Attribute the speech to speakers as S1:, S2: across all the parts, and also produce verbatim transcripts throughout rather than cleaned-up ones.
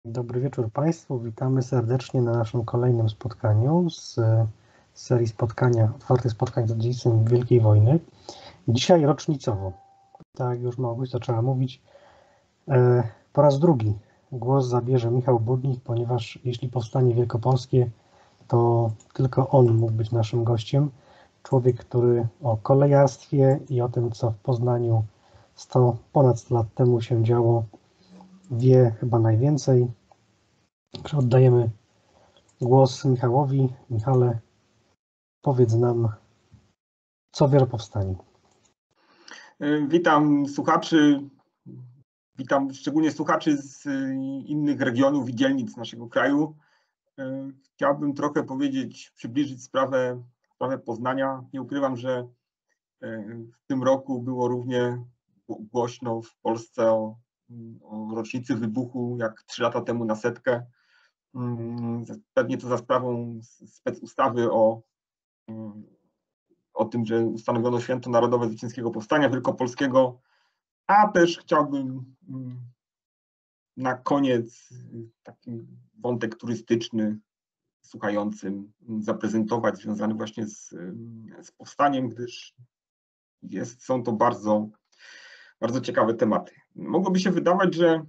S1: Dobry wieczór Państwu. Witamy serdecznie na naszym kolejnym spotkaniu z serii spotkania, otwartych spotkań z dziedzictwem Wielkiej Wojny. Dzisiaj rocznicowo, tak jak już Małgosia zaczęła mówić, po raz drugi głos zabierze Michał Budnik, ponieważ jeśli powstanie wielkopolskie, to tylko on mógł być naszym gościem. Człowiek, który o kolejarstwie i o tym, co w Poznaniu sto, ponad sto lat temu się działo, wie chyba najwięcej. Także oddajemy głos Michałowi. Michale, powiedz nam, co wiesz o powstaniu.
S2: Witam słuchaczy, witam szczególnie słuchaczy z innych regionów i dzielnic naszego kraju. Chciałbym trochę powiedzieć, przybliżyć sprawę, sprawę Poznania. Nie ukrywam, że w tym roku było równie głośno w Polsce o, o rocznicy wybuchu, jak trzy lata temu na setkę. Pewnie to za sprawą specustawy o, o tym, że ustanowiono Święto Narodowe Zwycięskiego Powstania Wielkopolskiego, a też chciałbym na koniec taki wątek turystyczny słuchającym zaprezentować, związany właśnie z, z powstaniem, gdyż jest, są to bardzo, bardzo ciekawe tematy. Mogłoby się wydawać, że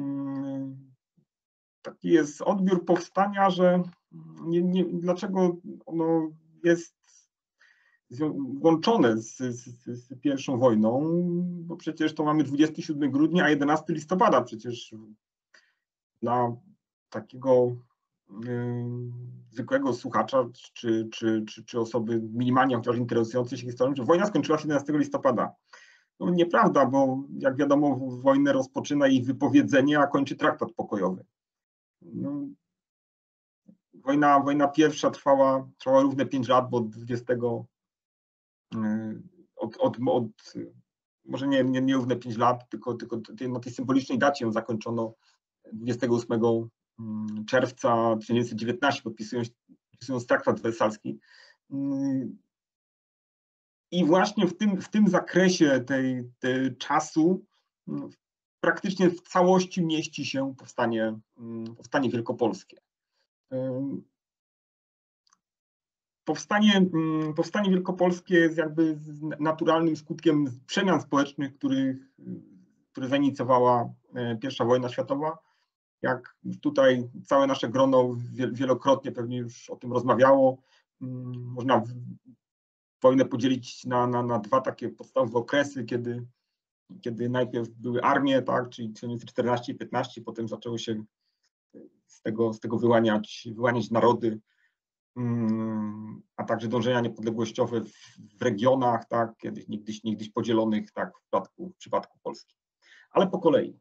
S2: taki jest odbiór powstania, że nie, nie, dlaczego ono jest łączone z, z, z pierwszą wojną, bo przecież to mamy dwudziestego siódmego grudnia, a jedenastego listopada przecież dla takiego yy, zwykłego słuchacza czy, czy, czy, czy osoby minimalnie chociaż interesującej się historią, że wojna skończyła się jedenastego listopada. No nieprawda, bo jak wiadomo wojnę rozpoczyna jej wypowiedzenie, a kończy traktat pokojowy. No, wojna, wojna pierwsza trwała, trwała równe pięć lat, bo od dwudziestego Od, od, od, może nie, nie, nie równe pięć lat, tylko, tylko na tej symbolicznej dacie ją zakończono dwudziestego ósmego czerwca tysiąc dziewięćset dziewiętnastego, podpisując, podpisując traktat wersalski. I właśnie w tym, w tym zakresie tej, tej czasu praktycznie w całości mieści się powstanie, powstanie wielkopolskie. Powstanie, powstanie wielkopolskie jest jakby naturalnym skutkiem przemian społecznych, których, które zainicjowała pierwsza wojna światowa. Jak tutaj całe nasze grono wielokrotnie pewnie już o tym rozmawiało, można wojnę podzielić na, na, na dwa takie podstawowe okresy, kiedy, kiedy najpierw były armie, tak, czyli tysiąc dziewięćset czternasty i piętnasty, potem zaczęło się z tego, z tego wyłaniać, wyłaniać narody, a także dążenia niepodległościowe w, w regionach, tak, kiedyś niegdyś, niegdyś podzielonych, tak, w przypadku, w przypadku Polski. Ale po kolei.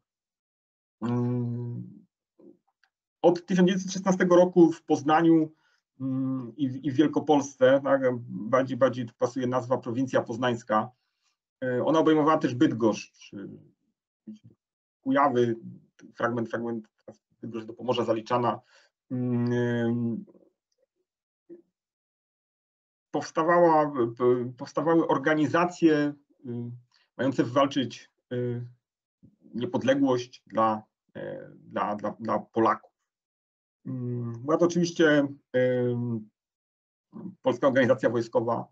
S2: Od tysiąc dziewięćset szesnastego roku w Poznaniu i w, i w Wielkopolsce, tak, bardziej, bardziej pasuje nazwa prowincja poznańska, ona obejmowała też Bydgoszcz, Kujawy, fragment, fragment Bydgoszcz do Pomorza zaliczana. Powstawała, powstawały organizacje mające wywalczyć niepodległość dla, dla, dla, dla Polaków. Była to oczywiście Polska Organizacja Wojskowa,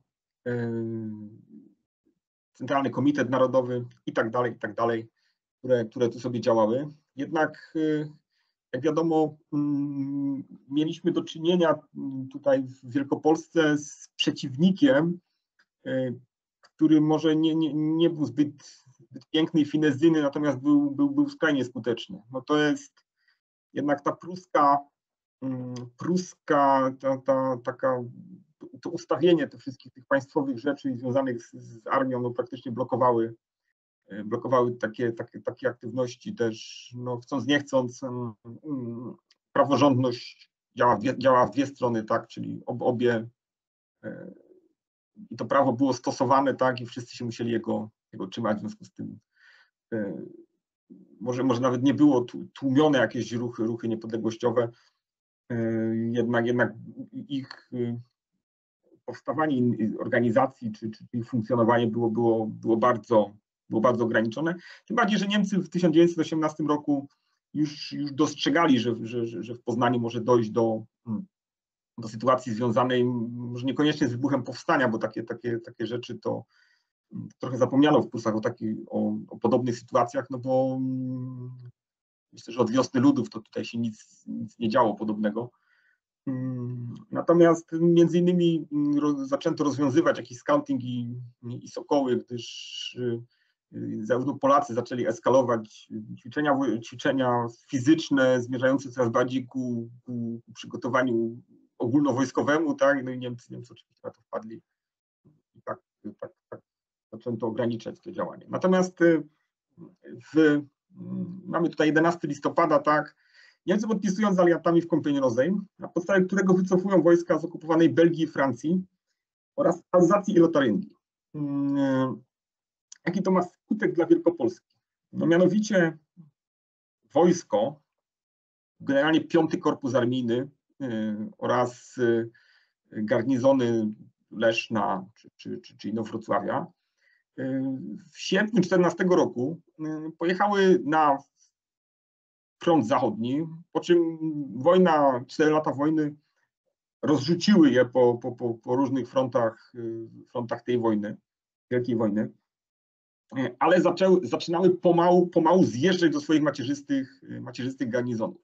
S2: Centralny Komitet Narodowy i tak dalej, i tak dalej, które, które tu sobie działały. Jednak jak wiadomo, mieliśmy do czynienia tutaj w Wielkopolsce z przeciwnikiem, który może nie, nie, nie był zbyt, zbyt piękny i finezyjny, natomiast był, był, był skrajnie skuteczny. No to jest jednak ta pruska, pruska ta, ta, taka, to ustawienie tych wszystkich tych państwowych rzeczy związanych z, z armią, no praktycznie blokowały blokowały takie, takie, takie aktywności też, no chcąc nie chcąc, praworządność działa, działa w dwie strony, tak, czyli ob, obie i to prawo było stosowane, tak, i wszyscy się musieli jego, jego trzymać, w związku z tym może, może nawet nie było tłumione jakieś ruchy, ruchy niepodległościowe, jednak, jednak ich powstawanie organizacji czy, czy ich funkcjonowanie było, było, było bardzo było bardzo ograniczone. Tym bardziej, że Niemcy w tysiąc dziewięćset osiemnastym roku już, już dostrzegali, że, że, że w Poznaniu może dojść do, do sytuacji związanej może niekoniecznie z wybuchem powstania, bo takie, takie, takie rzeczy to trochę zapomniano w kursach o, taki, o, o podobnych sytuacjach, no bo myślę, że od wiosny ludów to tutaj się nic, nic nie działo podobnego. Natomiast między innymi zaczęto rozwiązywać jakiś scouting i, i sokoły, gdyż zarówno Polacy zaczęli eskalować ćwiczenia, ćwiczenia fizyczne zmierzające coraz bardziej ku, ku przygotowaniu ogólnowojskowemu, tak? No i Niemcy, Niemcy oczywiście na to wpadli i tak, tak, tak zaczęto ograniczać to działanie. Natomiast w, mamy tutaj jedenastego listopada, tak? Niemcy podpisują z aliantami w Kompanii Rozejm, na podstawie którego wycofują wojska z okupowanej Belgii i Francji oraz Alzacji i Lotaryngii. Jaki to ma skutek dla Wielkopolski? No mianowicie wojsko, generalnie piąty Korpus Armijny oraz garnizony Leszna czy, czy, czy, czy Inowrocławia w sierpniu czternastego roku pojechały na front zachodni, po czym wojna, cztery lata wojny rozrzuciły je po, po, po, po różnych frontach, frontach tej wojny, Wielkiej Wojny, ale zaczęły, zaczynały pomału, pomału zjeżdżać do swoich macierzystych, macierzystych garnizonów.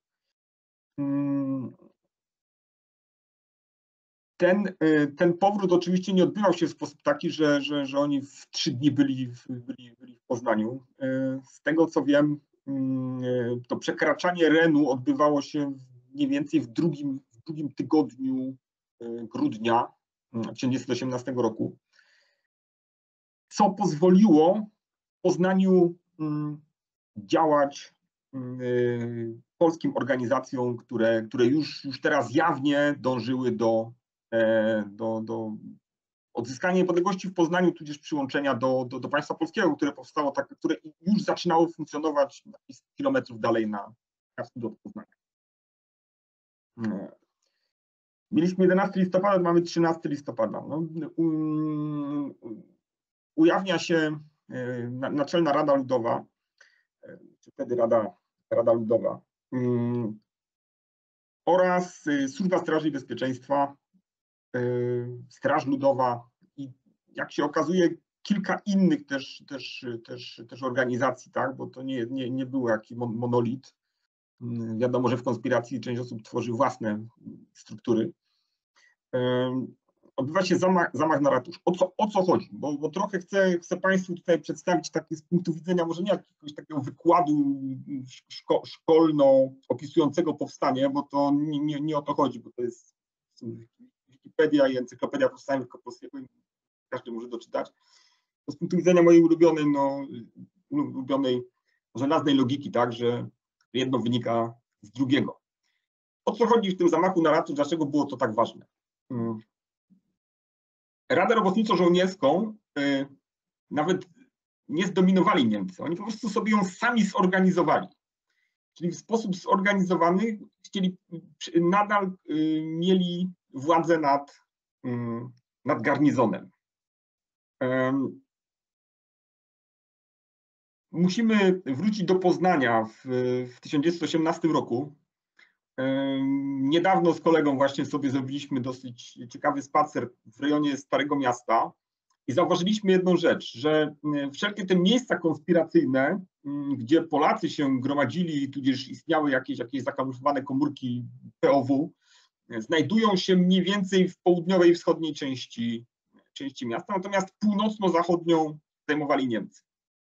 S2: Ten, ten powrót oczywiście nie odbywał się w sposób taki, że, że, że oni w trzy dni byli, byli, byli w Poznaniu. Z tego co wiem, to przekraczanie Renu odbywało się mniej więcej w drugim, w drugim tygodniu grudnia tysiąc dziewięćset osiemnastego roku, co pozwoliło Poznaniu działać polskim organizacjom, które, które już, już teraz jawnie dążyły do, do, do odzyskania niepodległości w Poznaniu, tudzież przyłączenia do, do, do państwa polskiego, które powstało, tak, które już zaczynało funkcjonować kilometrów dalej na, na wschód od Poznania. Mieliśmy jedenastego listopada, mamy trzynastego listopada. No, um, ujawnia się Naczelna Rada Ludowa, czy wtedy Rada, Rada Ludowa, um, oraz Służba Straży i Bezpieczeństwa, Straż Ludowa i jak się okazuje kilka innych też, też, też, też organizacji, tak? Bo to nie, nie, nie był jakiś monolit. Wiadomo, że w konspiracji część osób tworzy własne struktury. Odbywa się zamach, zamach na ratusz. O co, o co chodzi? Bo, bo trochę chcę, chcę Państwu tutaj przedstawić takie z punktu widzenia może nie jakiegoś takiego wykładu szko, szkolno opisującego powstanie, bo to nie, nie, nie o to chodzi, bo to jest Wikipedia i Encyklopedia Powstania Wielkopolskiego, każdy może doczytać. To z punktu widzenia mojej ulubionej, no, ulubionej żelaznej logiki, tak, że jedno wynika z drugiego. O co chodzi w tym zamachu na ratusz? Dlaczego było to tak ważne? Radę Robotniczo-Żołnierską nawet nie zdominowali Niemcy. Oni po prostu sobie ją sami zorganizowali. Czyli w sposób zorganizowany chcieli, nadal mieli władzę nad, nad garnizonem. Musimy wrócić do Poznania w, w tysiąc dziewięćset osiemnastym roku. Niedawno z kolegą właśnie sobie zrobiliśmy dosyć ciekawy spacer w rejonie Starego Miasta i zauważyliśmy jedną rzecz, że wszelkie te miejsca konspiracyjne, gdzie Polacy się gromadzili, tudzież istniały jakieś, jakieś zakamuflowane komórki P O W, znajdują się mniej więcej w południowej i wschodniej części, części miasta, natomiast północno-zachodnią zajmowali Niemcy.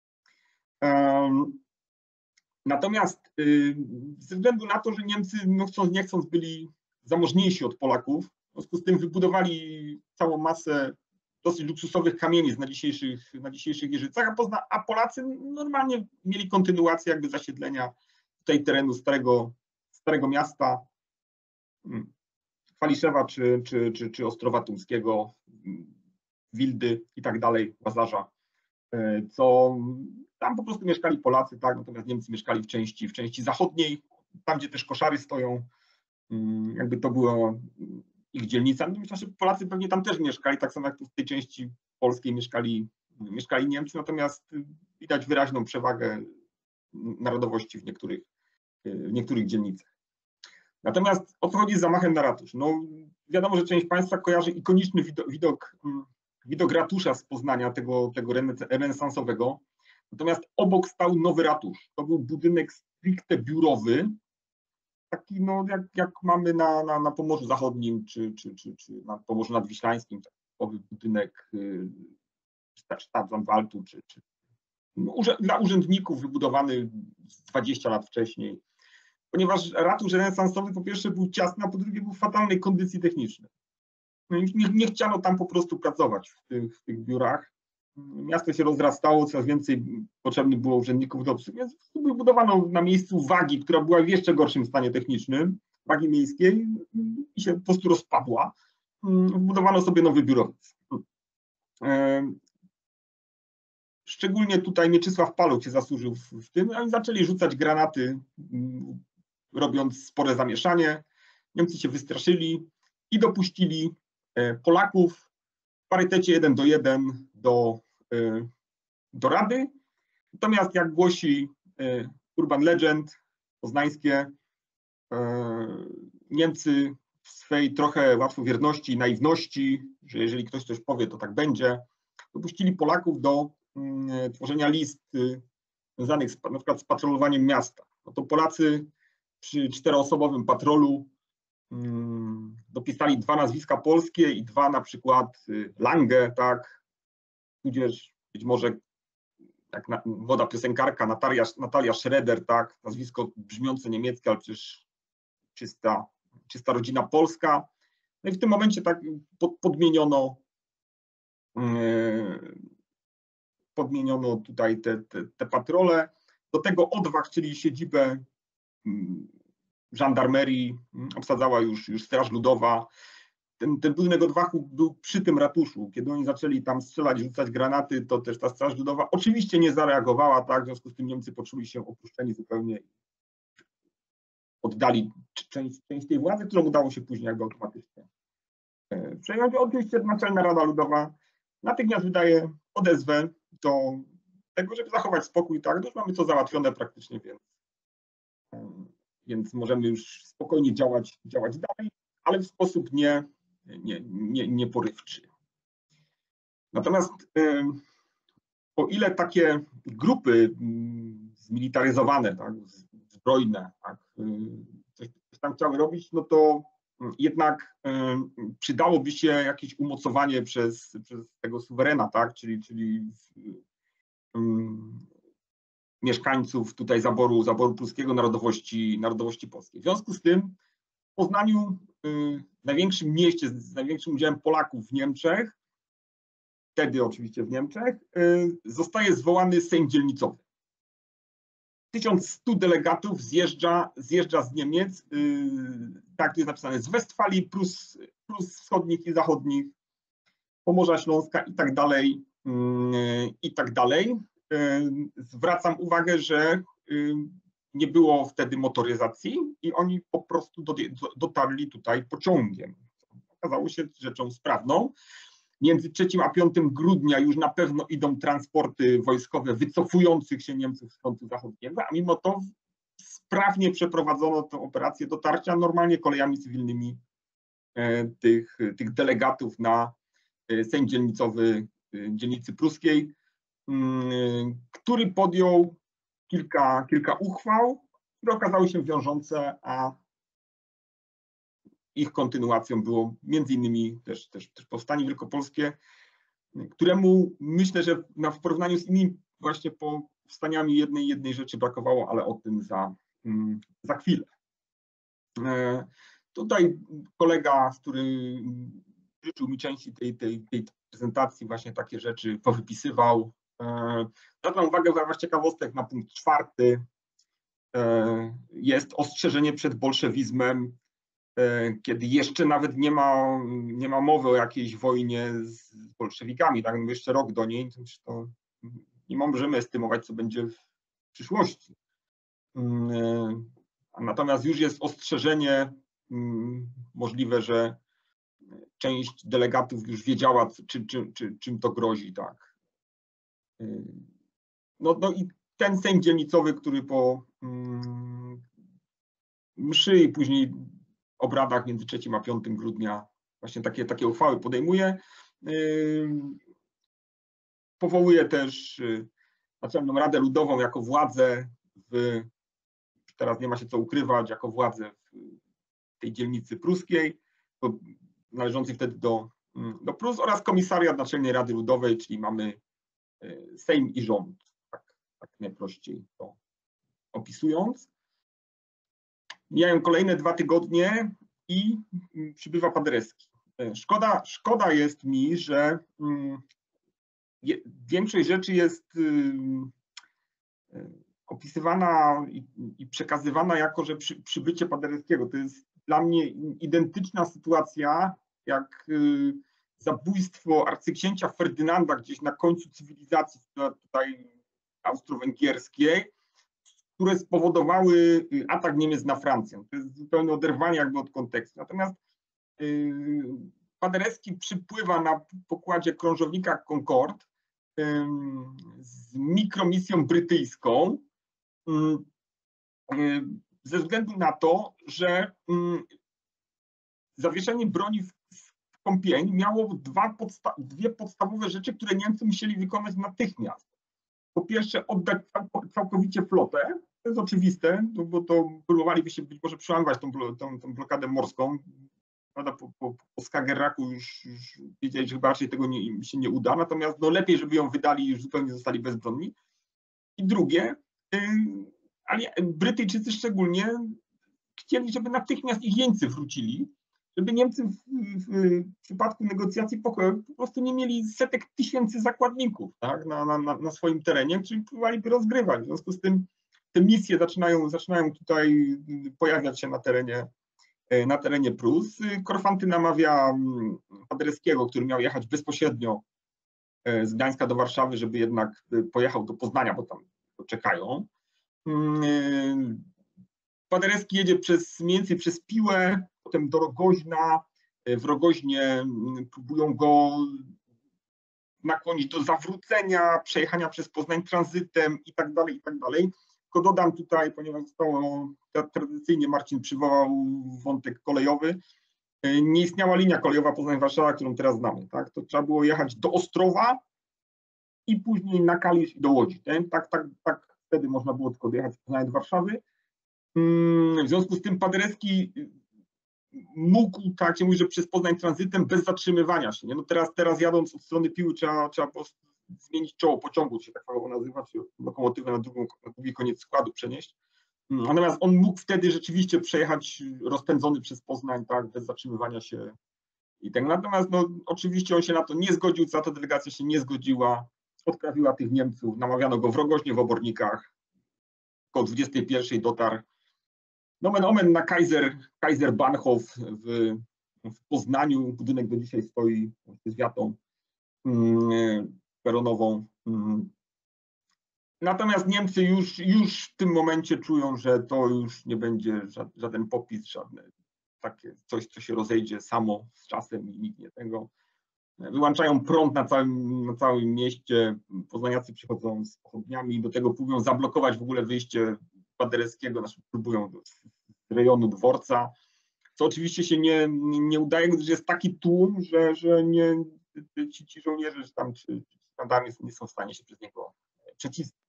S2: Natomiast ze względu na to, że Niemcy no chcąc nie chcąc byli zamożniejsi od Polaków, w związku z tym wybudowali całą masę dosyć luksusowych kamienic na dzisiejszych, na dzisiejszych Jeżycach, a, Pozna, a Polacy normalnie mieli kontynuację jakby zasiedlenia tutaj terenu Starego, Starego Miasta, Chwaliszewa czy, czy, czy, czy Ostrowa Tumskiego, Wildy i tak dalej, Łazarza, co tam po prostu mieszkali Polacy, tak, natomiast Niemcy mieszkali w części, w części zachodniej, tam gdzie też koszary stoją, jakby to była ich dzielnica. Myślę, że Polacy pewnie tam też mieszkali, tak samo jak tu w tej części polskiej mieszkali, mieszkali Niemcy, natomiast widać wyraźną przewagę narodowości w niektórych, w niektórych dzielnicach. Natomiast o co chodzi z zamachem na ratusz? No, wiadomo, że część Państwa kojarzy ikoniczny widok, widok, widok ratusza z Poznania, tego, tego renesansowego. Natomiast obok stał nowy ratusz. To był budynek stricte biurowy, taki no, jak, jak mamy na, na, na Pomorzu Zachodnim, czy, czy, czy, czy na Pomorzu Nadwiślańskim, taki budynek Staatsanwaltu, czy, czy no, dla urzędników wybudowany dwadzieścia lat wcześniej. Ponieważ ratusz renesansowy po pierwsze był ciasny, a po drugie był w fatalnej kondycji technicznej. No i nie, nie chciano tam po prostu pracować w tych, w tych biurach. Miasto się rozrastało, coraz więcej potrzebnych było urzędników do obsługi, więc wybudowano na miejscu wagi, która była w jeszcze gorszym stanie technicznym, wagi miejskiej, i się po prostu rozpadła. Wybudowano sobie nowy biurowiec. Szczególnie tutaj Mieczysław Paluch się zasłużył w, w tym, oni zaczęli rzucać granaty, robiąc spore zamieszanie. Niemcy się wystraszyli i dopuścili Polaków w parytecie jeden do jeden do, do Rady. Natomiast jak głosi urban legend poznańskie, Niemcy w swej trochę łatwowierności i naiwności, że jeżeli ktoś coś powie, to tak będzie, dopuścili Polaków do tworzenia list związanych z, na przykład z patrolowaniem miasta. No to Polacy przy czteroosobowym patrolu hmm, dopisali dwa nazwiska polskie i dwa na przykład Lange, tak, tudzież być może jak na, młoda piosenkarka Natalia, Natalia Schroeder, tak, nazwisko brzmiące niemieckie, ale przecież czysta, czysta rodzina polska. No i w tym momencie tak pod, podmieniono yy, podmieniono tutaj te, te, te patrole. Do tego Odwach, czyli siedzibę żandarmerii, obsadzała już, już Straż Ludowa. Ten, ten budynek Odwachu był przy tym ratuszu. Kiedy oni zaczęli tam strzelać, rzucać granaty, to też ta Straż Ludowa oczywiście nie zareagowała, tak, w związku z tym Niemcy poczuli się opuszczeni zupełnie. Oddali część, część tej władzy, którą udało się później jakby automatycznie przejąć. Oczywiście Naczelna Rada Ludowa natychmiast wydaje odezwę do tego, żeby zachować spokój, tak, no już mamy to załatwione praktycznie, więc, więc możemy już spokojnie działać, działać dalej, ale w sposób nie, nie, nie, nieporywczy. Natomiast o ile takie grupy zmilitaryzowane, tak, zbrojne, tak, coś, coś tam chciały robić, no to jednak przydałoby się jakieś umocowanie przez, przez tego suwerena, tak, czyli, czyli um, mieszkańców tutaj zaboru, zaboru pruskiego narodowości, narodowości polskiej. W związku z tym w Poznaniu, y, największym mieście z największym udziałem Polaków w Niemczech, wtedy oczywiście w Niemczech, y, zostaje zwołany Sejm Dzielnicowy. tysiąc stu delegatów zjeżdża, zjeżdża z Niemiec, yy, tak to jest napisane, z Westfalii, plus, plus wschodnich i zachodnich, Pomorza Śląska i tak dalej, yy, i tak dalej. Yy, zwracam uwagę, że yy, nie było wtedy motoryzacji i oni po prostu do, do, dotarli tutaj pociągiem. Okazało się rzeczą sprawną. Między trzecim a piątym grudnia już na pewno idą transporty wojskowe wycofujących się Niemców z frontu zachodniego, a mimo to sprawnie przeprowadzono tę operację dotarcia normalnie kolejami cywilnymi tych, tych delegatów na Sejm Dzielnicowy dzielnicy pruskiej, który podjął kilka, kilka uchwał, które okazały się wiążące, a ich kontynuacją było między innymi też, też, też powstanie wielkopolskie, któremu myślę, że na, w porównaniu z innymi właśnie powstaniami jednej, jednej rzeczy brakowało, ale o tym za, za chwilę. E, tutaj kolega, który życzył mi części tej, tej, tej prezentacji, właśnie takie rzeczy powypisywał. E, zwracam uwagę, że ciekawostek na punkt czwarty e, jest ostrzeżenie przed bolszewizmem, kiedy jeszcze nawet nie ma, nie ma mowy o jakiejś wojnie z bolszewikami, tak? No jeszcze rok do niej, to nie możemy estymować, co będzie w przyszłości. Natomiast już jest ostrzeżenie, możliwe, że część delegatów już wiedziała, czy, czy, czy, czym to grozi, tak. No, no i ten Sejm Dzielnicowy, który po mszy i później obradach między trzecim a piątym grudnia właśnie takie, takie uchwały podejmuje. Powołuje też Naczelną Radę Ludową jako władzę, w, teraz nie ma się co ukrywać, jako władzę w tej dzielnicy pruskiej, należącej wtedy do, do Prus, oraz Komisariat Naczelnej Rady Ludowej, czyli mamy Sejm i rząd, tak, tak najprościej to opisując. Mijają kolejne dwa tygodnie i przybywa Paderewski. Szkoda, szkoda jest mi, że większość rzeczy jest opisywana i przekazywana jako, że przy, przybycie Paderewskiego. To jest dla mnie identyczna sytuacja jak zabójstwo arcyksięcia Ferdynanda gdzieś na końcu cywilizacji tutaj austro-węgierskiej, które spowodowały atak Niemiec na Francję. To jest zupełne oderwanie jakby od kontekstu. Natomiast Paderewski przypływa na pokładzie krążownika Concorde z mikromisją brytyjską ze względu na to, że zawieszenie broni w Compiègne miało dwa podsta dwie podstawowe rzeczy, które Niemcy musieli wykonać natychmiast. Po pierwsze, oddać całkowicie flotę, to jest oczywiste, bo to próbowaliby się być może przełamywać tą, tą, tą blokadę morską. Prawda, po, po, po Skagerraku już, już wiedzieli, że chyba raczej tego nie, im się nie uda, natomiast no lepiej, żeby ją wydali i już zupełnie zostali bezbronni. I drugie, ale Brytyjczycy szczególnie chcieli, żeby natychmiast ich jeńcy wrócili, żeby Niemcy w, w, w przypadku negocjacji pokoju po prostu nie mieli setek tysięcy zakładników, tak, na, na, na swoim terenie, którzy próbowaliby rozgrywać. W związku z tym te misje zaczynają, zaczynają tutaj pojawiać się na terenie, na terenie Prus. Korfanty namawia Paderewskiego, który miał jechać bezpośrednio z Gdańska do Warszawy, żeby jednak pojechał do Poznania, bo tam czekają. Paderewski jedzie przez, mniej więcej przez Piłę, potem do Rogoźna. W Rogoźnie próbują go nakłonić do zawrócenia, przejechania przez Poznań tranzytem i tak dalej, i tak dalej. Tylko dodam tutaj, ponieważ zostało tradycyjnie Marcin przywołał wątek kolejowy, nie istniała linia kolejowa Poznań-Warszawa, którą teraz znamy. Tak? To trzeba było jechać do Ostrowa i później na Kalisz i do Łodzi. Tak, tak, tak, tak wtedy można było tylko dojechać z Poznania do Warszawy. W związku z tym Paderewski mógł, tak się mówi, że przez Poznań tranzytem bez zatrzymywania się. Nie? No teraz, teraz jadąc od strony Piły trzeba, trzeba po prostu zmienić czoło pociągu, się tak fachowo nazywa, czy lokomotywę na, drugą, na drugi koniec składu przenieść. Natomiast on mógł wtedy rzeczywiście przejechać rozpędzony przez Poznań, tak, bez zatrzymywania się. I tak. Natomiast no, oczywiście on się na to nie zgodził, za to delegacja się nie zgodziła, odprawiła tych Niemców, namawiano go w Rogoźnie, w Obornikach. Około dwudziestej pierwszej dotarł nomen omen na Kaiser, Kaiser Bahnhof w, w Poznaniu. Budynek do dzisiaj stoi z wiatą peronową. Natomiast Niemcy już, już w tym momencie czują, że to już nie będzie żaden popis, żadne takie coś, co się rozejdzie samo z czasem i nikt nie tego. Wyłączają prąd na całym, na całym mieście, poznaniacy przychodzą z pochodniami, do tego próbują zablokować w ogóle wyjście Paderewskiego, znaczy próbują z rejonu dworca, co oczywiście się nie, nie udaje, gdyż jest taki tłum, że, że nie, ci, ci żołnierze czy tam, czy, czy standardy nie są w stanie się przez niego przecisnąć.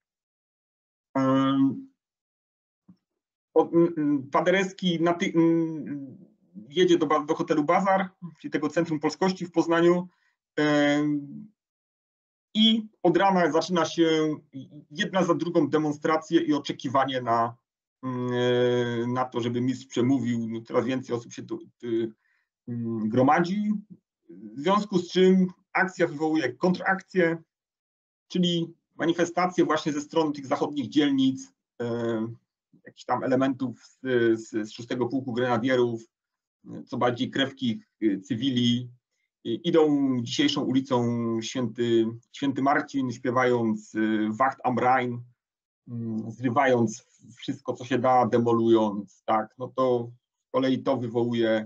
S2: Paderewski na ty, jedzie do, do hotelu Bazar, czyli tego Centrum Polskości w Poznaniu, i od rana zaczyna się jedna za drugą demonstracje i oczekiwanie na, na to, żeby mistrz przemówił. No, coraz więcej osób się tu, tu gromadzi, w związku z czym akcja wywołuje kontrakcję, czyli manifestacje właśnie ze strony tych zachodnich dzielnic, jakichś tam elementów z, z, z szóstego Pułku Grenadierów, co bardziej krewkich cywili, idą dzisiejszą ulicą Święty, Święty Marcin, śpiewając Wacht am Rhein, zrywając wszystko, co się da, demolując, tak, no to z kolei to wywołuje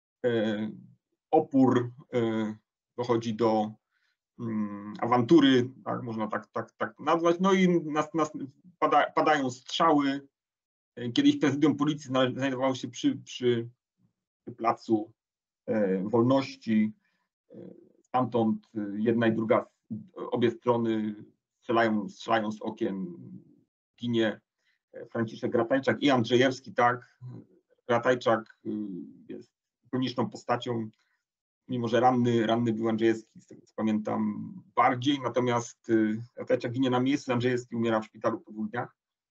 S2: opór, dochodzi do awantury, tak, można tak, tak, tak nazwać, no i nas, nas pada, padają strzały, Kiedyś prezydium policji znajdowało się przy, przy Placu Wolności. Stamtąd jedna i druga, obie strony strzelają, strzelają z okien. Ginie Franciszek Ratajczak i Andrzejewski, tak. Ratajczak jest ikoniczną postacią, mimo że ranny, ranny był Andrzejewski, z tego co pamiętam, bardziej, natomiast Ratajczak ginie na miejscu, Andrzejewski umiera w szpitalu po dwóch dniach.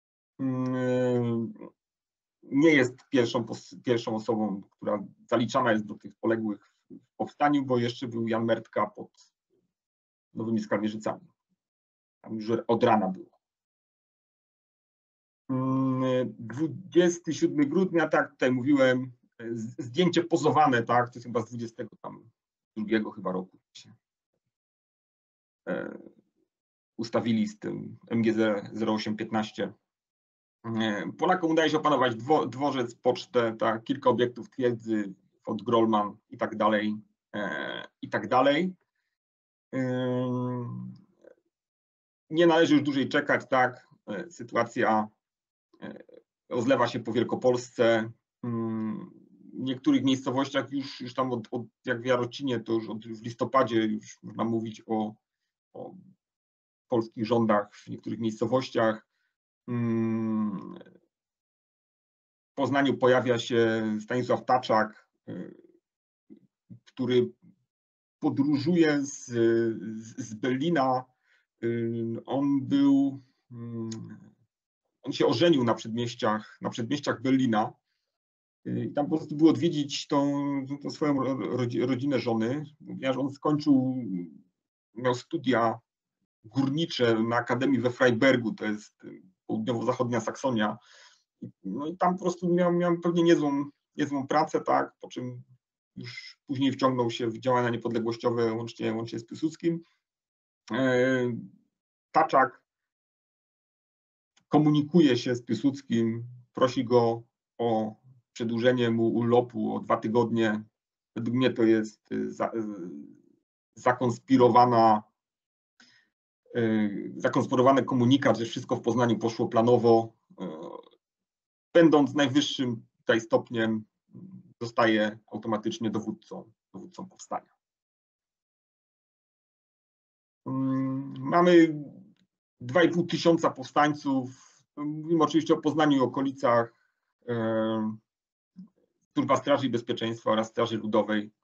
S2: Nie jest pierwszą, pierwszą osobą, która zaliczana jest do tych poległych w powstaniu, bo jeszcze był Jan Mertka pod Nowymi Skalmierzycami. Tam już od rana było. dwudziestego siódmego grudnia, tak, tutaj mówiłem, zdjęcie pozowane, tak, to jest chyba z dwudziestego drugiego chyba roku. Ustawili z tym M G Z zero osiem piętnaście. Polakom udaje się opanować dwo, dworzec, pocztę, tak, kilka obiektów twierdzy, Fort Grolman i tak dalej, e, i tak dalej. E, nie należy już dłużej czekać, tak, e, sytuacja e, rozlewa się po Wielkopolsce. W niektórych miejscowościach już, już tam od, od, jak w Jarocinie, to już od, w listopadzie już można mówić o, o polskich rządach w niektórych miejscowościach. W Poznaniu pojawia się Stanisław Taczak, który podróżuje z, z Berlina. On był, on się ożenił na przedmieściach, na przedmieściach Berlina. I tam po prostu było odwiedzić tą, tą swoją rodzinę żony, ponieważ on skończył, miał studia górnicze na Akademii we Freibergu, to jest południowo-zachodnia Saksonia. No i tam po prostu miał, miał pewnie niezłą, niezłą pracę, tak, po czym już później wciągnął się w działania niepodległościowe łącznie, łącznie z Piłsudskim. Taczak komunikuje się z Piłsudskim, prosi go o przedłużenie mu urlopu o dwa tygodnie. Według mnie to jest za, zakonspirowana, zakonspirowany komunikat, że wszystko w Poznaniu poszło planowo. Będąc najwyższym tutaj stopniem, zostaje automatycznie dowódcą, dowódcą powstania. Mamy dwa i pół tysiąca powstańców. Mówimy oczywiście o Poznaniu i okolicach. Służba Straży Bezpieczeństwa oraz Straży Ludowej.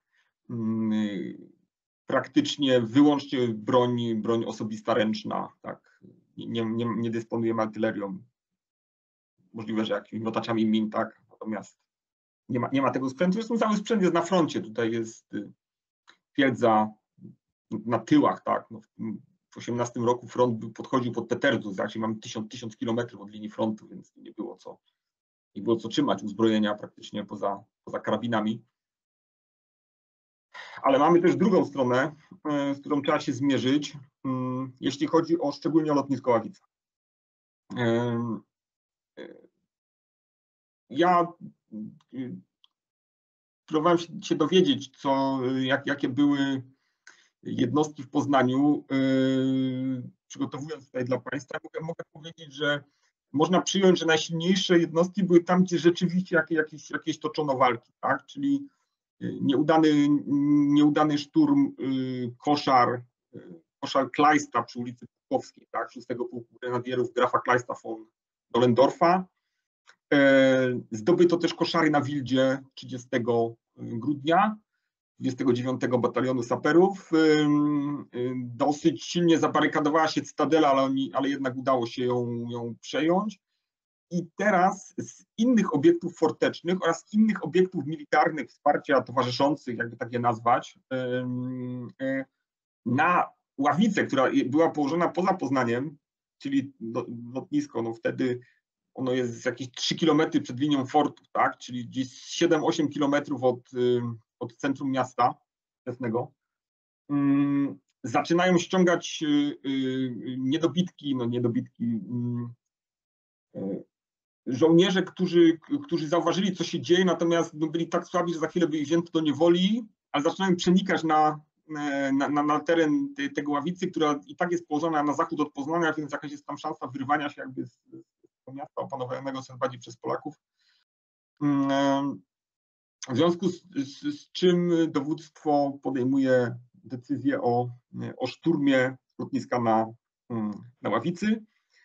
S2: Praktycznie wyłącznie broń, broń osobista ręczna. Tak. Nie, nie, nie dysponujemy artylerią. Możliwe, że jakimiś notaczami min, tak. Natomiast nie ma, nie ma tego sprzętu. Zresztą cały sprzęt jest na froncie. Tutaj jest twierdza na tyłach, tak. No, w osiemnastym roku front podchodził pod Peterzu, znaczy mamy tysiąc, tysiąc kilometrów od linii frontu, więc nie było co, nie było co trzymać uzbrojenia praktycznie poza, poza karabinami. Ale mamy też drugą stronę, z którą trzeba się zmierzyć, jeśli chodzi o szczególnie o lotnisko Ławica. Ja próbowałem się dowiedzieć, co, jak, jakie były jednostki w Poznaniu. Przygotowując tutaj dla Państwa, mogę, mogę powiedzieć, że można przyjąć, że najsilniejsze jednostki były tam, gdzie rzeczywiście jakieś, jakieś toczono walki, tak? Czyli nieudany, nieudany szturm koszar, koszar Kleista przy ulicy Pukowskiej, tak? szóstego Pułku Grenadierów grafa Kleista von Dollendorfa. Zdobyto też koszary na Wildzie trzydziestego grudnia, dwudziestego dziewiątego Batalionu Saperów. Dosyć silnie zabarykadowała się Cytadela, ale, oni, ale jednak udało się ją, ją przejąć. I teraz z innych obiektów fortecznych oraz innych obiektów militarnych wsparcia towarzyszących, jakby tak je nazwać, na Ławicę, która była położona poza Poznaniem, czyli lotnisko, no wtedy ono jest jakieś trzy kilometry przed linią fortu, tak? Czyli gdzieś siedem osiem kilometrów od, od centrum miasta wczesnego. Zaczynają ściągać niedobitki, no niedobitki, żołnierze, którzy, którzy zauważyli, co się dzieje, natomiast no, byli tak słabi, że za chwilę by ich wzięto do niewoli, ale zaczynają przenikać na, na, na, na teren tej, tego Ławicy, która i tak jest położona na zachód od Poznania, więc jakaś jest tam szansa wyrwania się jakby z miasta opanowanego coraz bardziej przez Polaków. W związku z, z, z czym dowództwo podejmuje decyzję o, o szturmie lotniska na, na Ławicy.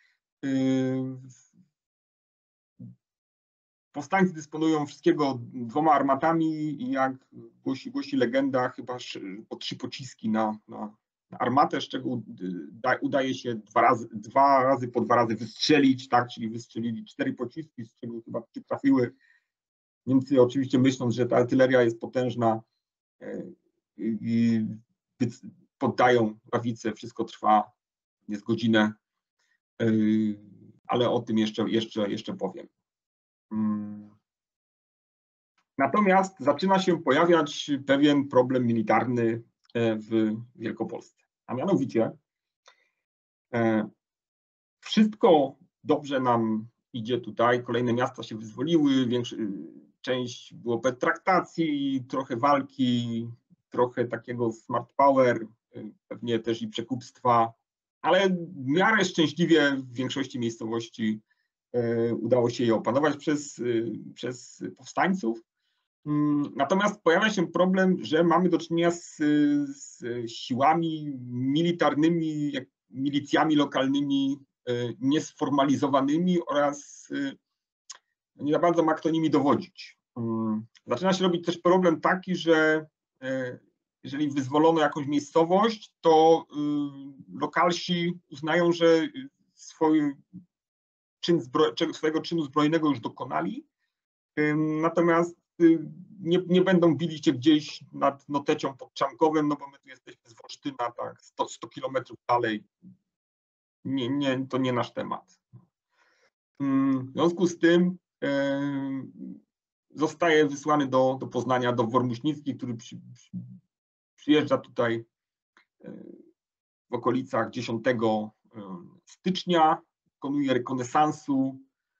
S2: Powstańcy dysponują wszystkiego dwoma armatami i jak głosi, głosi legenda, chyba po trzy pociski na, na, na armatę, z czego udaje się dwa razy, dwa razy po dwa razy wystrzelić, tak, czyli wystrzelili cztery pociski, z czego chyba trzy trafiły. Niemcy oczywiście myśląc, że ta artyleria jest potężna i poddają Ławicę, wszystko trwa, jest godzinę, ale o tym jeszcze, jeszcze, jeszcze powiem. Natomiast zaczyna się pojawiać pewien problem militarny w Wielkopolsce, a mianowicie wszystko dobrze nam idzie tutaj, kolejne miasta się wyzwoliły, większy, część było pertraktacji, trochę walki, trochę takiego smart power, pewnie też i przekupstwa, ale w miarę szczęśliwie w większości miejscowości udało się je opanować przez, przez powstańców. Natomiast pojawia się problem, że mamy do czynienia z, z siłami militarnymi, jak milicjami lokalnymi, niesformalizowanymi oraz nie za bardzo ma kto nimi dowodzić. Zaczyna się robić też problem taki, że jeżeli wyzwolono jakąś miejscowość, to lokalsi uznają, że swój czyn zbro- swojego czynu zbrojnego już dokonali, natomiast nie, nie będą bili się gdzieś nad Notecią pod Czamkowem, no bo my tu jesteśmy z Wolsztyna, tak, sto, sto kilometrów dalej. Nie, nie, to nie nasz temat. W związku z tym zostaje wysłany do, do Poznania, do Wormuśnicki, który przy, przy, przyjeżdża tutaj w okolicach dziesiątego stycznia, dokonuje rekonesansu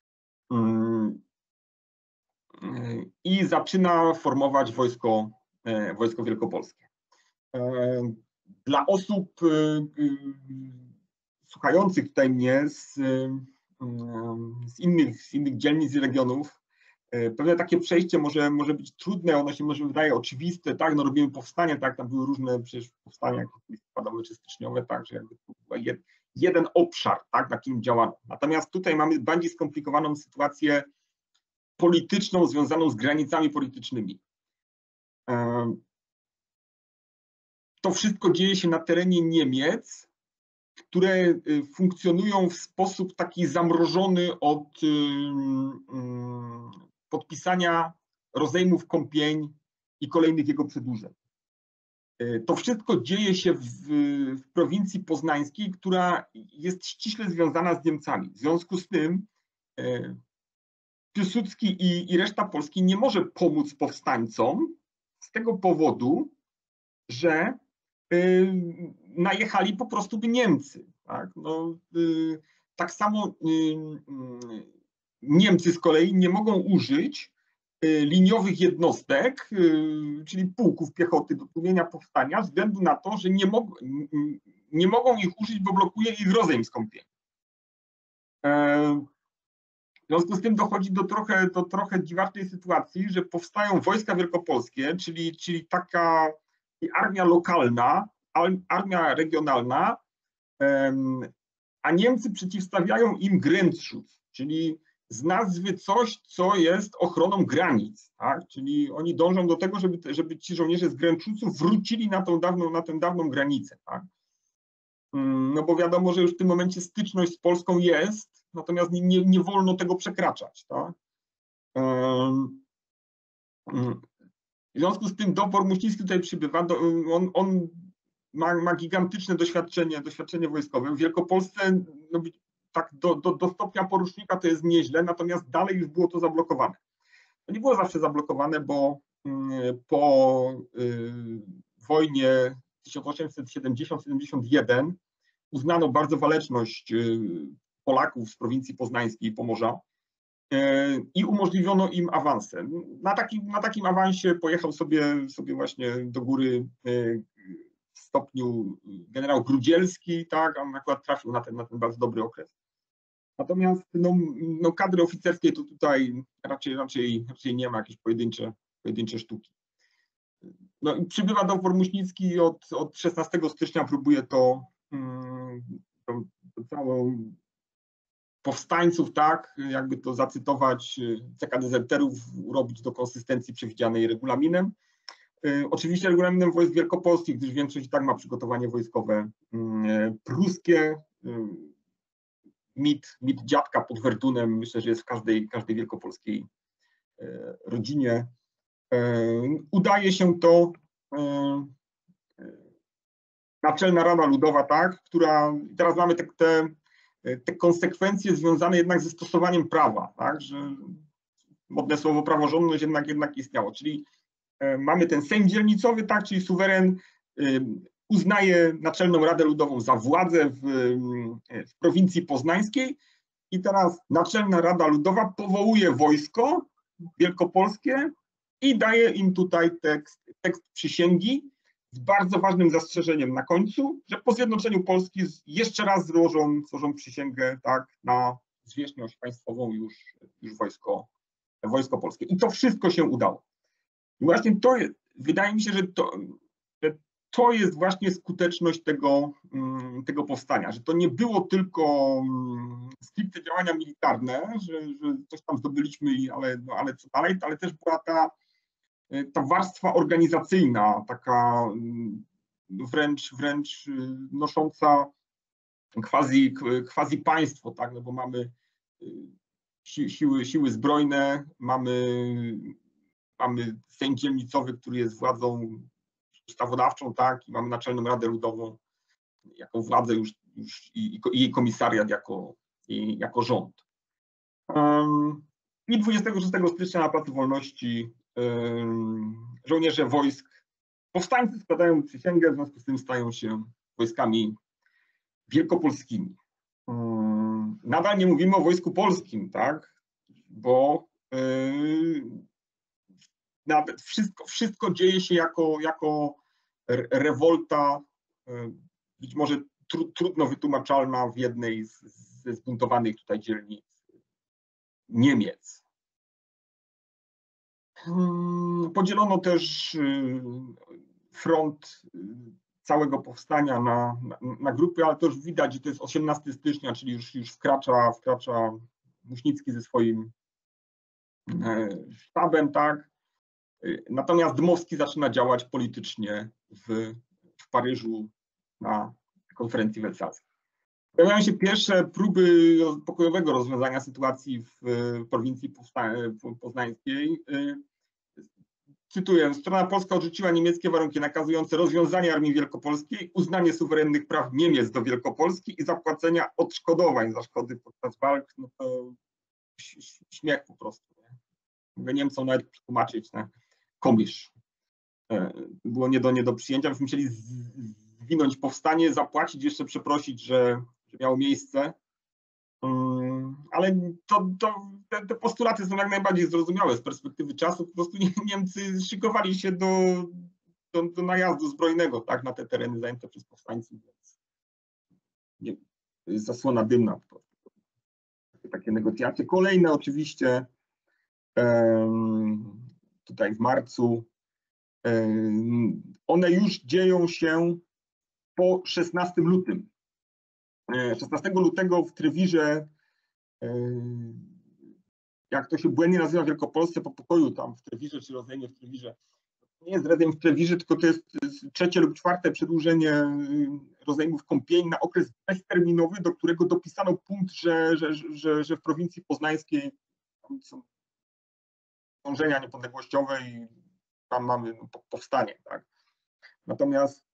S2: i zaczyna formować wojsko, wojsko wielkopolskie. Dla osób słuchających tutaj mnie z, z, innych, z innych dzielnic i regionów, pewne takie przejście może, może być trudne, ono się może wydaje oczywiste, tak, no robimy powstanie, tak, tam były różne przecież powstania, jak listopadowe czy styczniowe, tak, że jakby to był jed, jeden obszar, tak, na którym działano. Natomiast tutaj mamy bardziej skomplikowaną sytuację polityczną związaną z granicami politycznymi. To wszystko dzieje się na terenie Niemiec, które funkcjonują w sposób taki zamrożony od podpisania rozejmów Kąpień i kolejnych jego przedłużeń. To wszystko dzieje się w, w prowincji poznańskiej, która jest ściśle związana z Niemcami. W związku z tym Piłsudski i, i reszta Polski nie może pomóc powstańcom z tego powodu, że y, najechali po prostu by Niemcy. Tak, no, y, tak samo y, y, Niemcy z kolei nie mogą użyć y, liniowych jednostek, y, czyli pułków piechoty do tłumienia powstania, ze względu na to, że nie, mog y, nie mogą ich użyć, bo blokuje ich rozejm z Kąpień. W związku z tym dochodzi do trochę, do trochę dziwacznej sytuacji, że powstają wojska wielkopolskie, czyli, czyli taka armia lokalna, armia regionalna, a Niemcy przeciwstawiają im Grenzschutz, czyli z nazwy coś, co jest ochroną granic, tak? Czyli oni dążą do tego, żeby, żeby ci żołnierze z Grenzschutzu wrócili na tą dawną, na tę dawną granicę, tak? No bo wiadomo, że już w tym momencie styczność z Polską jest, natomiast nie, nie, nie wolno tego przekraczać. Tak? W związku z tym dopór Muściński tutaj przybywa, on, on ma, ma gigantyczne doświadczenie, doświadczenie wojskowe. W Wielkopolsce no, tak do, do, do stopnia porucznika to jest nieźle, natomiast dalej już było to zablokowane. To nie było zawsze zablokowane, bo po wojnie tysiąc osiemset siedemdziesiąt siedemdziesiąt jeden uznano bardzo waleczność Polaków z prowincji poznańskiej i Pomorza i umożliwiono im awanse. Na takim, na takim awansie pojechał sobie, sobie właśnie do góry w stopniu generał Grudzielski, tak, on akurat trafił na ten, na ten bardzo dobry okres. Natomiast no, no kadry oficerskiej to tutaj raczej, raczej, raczej nie ma jakieś pojedyncze, pojedyncze sztuki. No i przybywa dowór Muśnicki od, od szesnastego stycznia, próbuje to, to, to całą powstańców, tak, jakby to zacytować, C K dezerterów urobić do konsystencji przewidzianej regulaminem. Oczywiście regulaminem wojsk wielkopolskich, gdyż większość i tak ma przygotowanie wojskowe pruskie. Mit, mit dziadka pod Werdunem, myślę, że jest w każdej, każdej wielkopolskiej rodzinie. Udaje się to Naczelna Rada Ludowa, tak, która, teraz mamy te, te, te konsekwencje związane jednak ze stosowaniem prawa, tak, że modne słowo praworządność jednak, jednak istniało, czyli mamy ten Sejm Dzielnicowy, tak, czyli suweren uznaje Naczelną Radę Ludową za władzę w, w prowincji poznańskiej i teraz Naczelna Rada Ludowa powołuje wojsko wielkopolskie i daje im tutaj tekst, tekst przysięgi z bardzo ważnym zastrzeżeniem na końcu, że po zjednoczeniu Polski jeszcze raz złożą, złożą przysięgę, tak, na zwierzchność państwową już, już wojsko, wojsko polskie. I to wszystko się udało. I właśnie to jest, wydaje mi się, że to, że to jest właśnie skuteczność tego, tego powstania, że to nie było tylko stricte działania militarne, że, że coś tam zdobyliśmy, ale, no, ale co dalej, ale też była ta, ta warstwa organizacyjna, taka wręcz, wręcz nosząca quasi, quasi państwo, tak, no bo mamy si, siły, siły zbrojne, mamy, mamy Sejm Dzielnicowy, który jest władzą ustawodawczą, tak, i mamy Naczelną Radę Ludową jako władzę już, już i, i jej komisariat jako, i, jako rząd. Um, I dwudziestego szóstego stycznia na Placu Wolności um, żołnierze wojsk, powstańcy składają przysięgę, w związku z tym stają się wojskami wielkopolskimi. Um, nadal nie mówimy o Wojsku Polskim, tak, bo yy, nawet wszystko, wszystko dzieje się jako, jako rewolta, być może tru, trudno wytłumaczalna w jednej z, ze zbuntowanych tutaj dzielnic Niemiec. Podzielono też front całego powstania na, na, na grupy, ale to już widać, że to jest osiemnastego stycznia, czyli już, już wkracza, wkracza Muśnicki ze swoim sztabem, tak. Natomiast Dmowski zaczyna działać politycznie w, w Paryżu na konferencji wersalskiej. Pojawiają się pierwsze próby pokojowego rozwiązania sytuacji w prowincji poznańskiej. Cytuję, strona polska odrzuciła niemieckie warunki nakazujące rozwiązanie Armii Wielkopolskiej, uznanie suwerennych praw Niemiec do Wielkopolski i zapłacenia odszkodowań za szkody podczas walk. No to śmiech po prostu. Nie? Mogę Niemcom nawet przetłumaczyć na komisz. Było nie do, nie do przyjęcia, byśmy musieli zwinąć powstanie, zapłacić, jeszcze przeprosić, że, że miało miejsce. Ale to, to, te, te postulaty są jak najbardziej zrozumiałe z perspektywy czasu. Po prostu Niemcy szykowali się do, do, do najazdu zbrojnego, tak, na te tereny zajęte przez powstańców. Więc nie, to jest zasłona dymna. Takie negocjacje. Kolejne oczywiście um, tutaj w marcu. Um, one już dzieją się po szesnastego lutego. szesnastego lutego w Trewirze, jak to się błędnie nazywa w Wielkopolsce, po pokoju tam w Trewirze, czy rozejmie w Trewirze. Nie jest rozejm w Trewirze, tylko to jest trzecie lub czwarte przedłużenie rozejmów Kąpieli na okres bezterminowy, do którego dopisano punkt, że, że, że, że w prowincji poznańskiej są dążenia niepodległościowe i tam mamy powstanie. Tak? Natomiast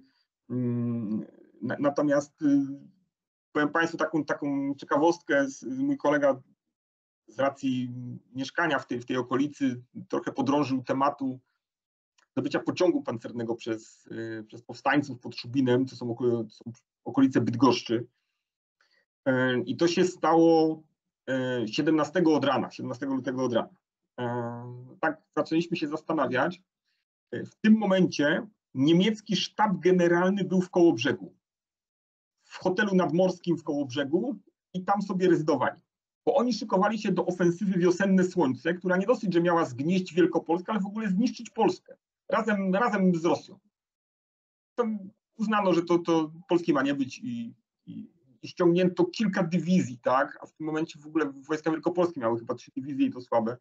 S2: natomiast powiem Państwu taką, taką ciekawostkę, mój kolega z racji mieszkania w tej, w tej okolicy trochę podrążył tematu zdobycia pociągu pancernego przez, przez powstańców pod Szubinem, to są, to są okolice Bydgoszczy. I to się stało siedemnastego od rana, siedemnastego lutego od rana. Tak zaczęliśmy się zastanawiać. W tym momencie niemiecki sztab generalny był w Kołobrzegu. W hotelu nadmorskim w Kołobrzegu i tam sobie rezydowali. Bo oni szykowali się do ofensywy Wiosenne Słońce, która nie dosyć, że miała zgnieść Wielkopolskę, ale w ogóle zniszczyć Polskę razem, razem z Rosją. To uznano, że to, to Polski ma nie być i, i, i ściągnięto kilka dywizji, tak? A w tym momencie w ogóle wojska wielkopolskie miały chyba trzy dywizje i to słabe.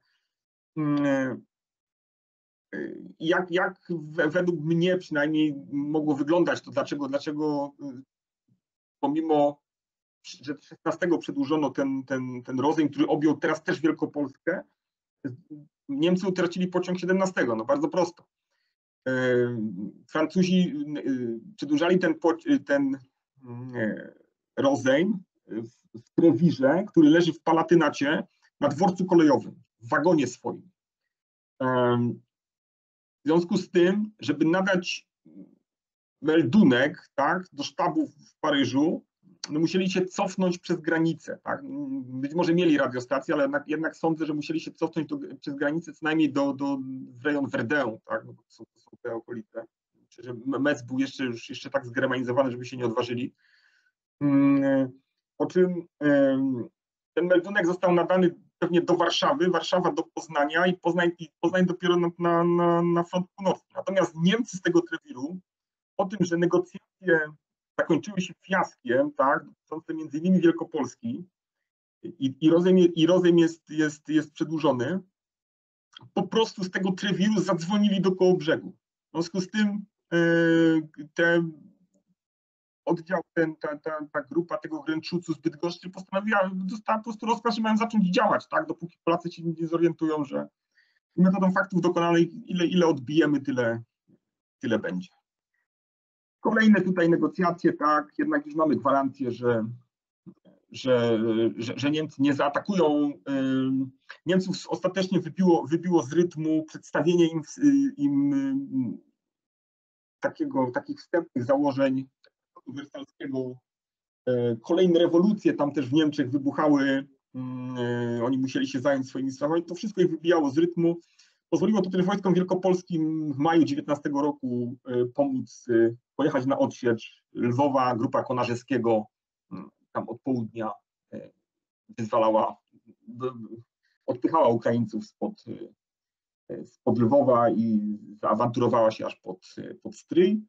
S2: Jak, jak według mnie przynajmniej mogło wyglądać to, dlaczego, dlaczego pomimo, że szesnastego przedłużono ten, ten, ten rozejm, który objął teraz też Wielkopolskę, Niemcy utracili pociąg siedemnastego, no bardzo prosto. Francuzi przedłużali ten, ten rozejm w Trewirze, który leży w Palatynacie na dworcu kolejowym, w wagonie swoim. W związku z tym, żeby nadać meldunek, tak, do sztabu w Paryżu, no musieli się cofnąć przez granicę. Tak? Być może mieli radiostację, ale jednak, jednak sądzę, że musieli się cofnąć do, przez granicę co najmniej do, do, w rejon Verdun, tak? No, to, są, to są te okolice. Myślę, że Metz był jeszcze, już jeszcze tak zgermanizowany, żeby się nie odważyli. Po czym ten meldunek został nadany pewnie do Warszawy, Warszawa do Poznania i Poznań, i Poznań dopiero na, na, na, na front północny. Natomiast Niemcy z tego Trewiru, po tym, że negocjacje zakończyły się fiaskiem, tak, dotyczącym między innymi Wielkopolski i, i rozejm, i rozejm jest, jest, jest przedłużony, po prostu z tego Trewiru zadzwonili do Kołobrzegu. W związku z tym te oddział, ten, ta, ta, ta grupa tego Gręczucu z Bydgoszczy postanowiła, dostała po prostu rozkaz, że mają zacząć działać, tak, dopóki Polacy się nie zorientują, że metodą faktów dokonanej ile, ile odbijemy, tyle, tyle będzie. Kolejne tutaj negocjacje, tak, jednak już mamy gwarancję, że, że, że, że Niemcy nie zaatakują. Niemców ostatecznie wybiło, wybiło z rytmu przedstawienie im, im takiego, takich wstępnych założeń wersalskiego. Kolejne rewolucje tam też w Niemczech wybuchały, oni musieli się zająć swoimi sprawami, to wszystko ich wybijało z rytmu. Pozwoliło to też wojskom wielkopolskim w maju dziewiętnastego roku pomóc pojechać na odsiecz. Lwowa grupa Konarzewskiego tam od południa wyzwalała, odpychała Ukraińców spod, spod Lwowa i zaawanturowała się aż pod, pod Stryj.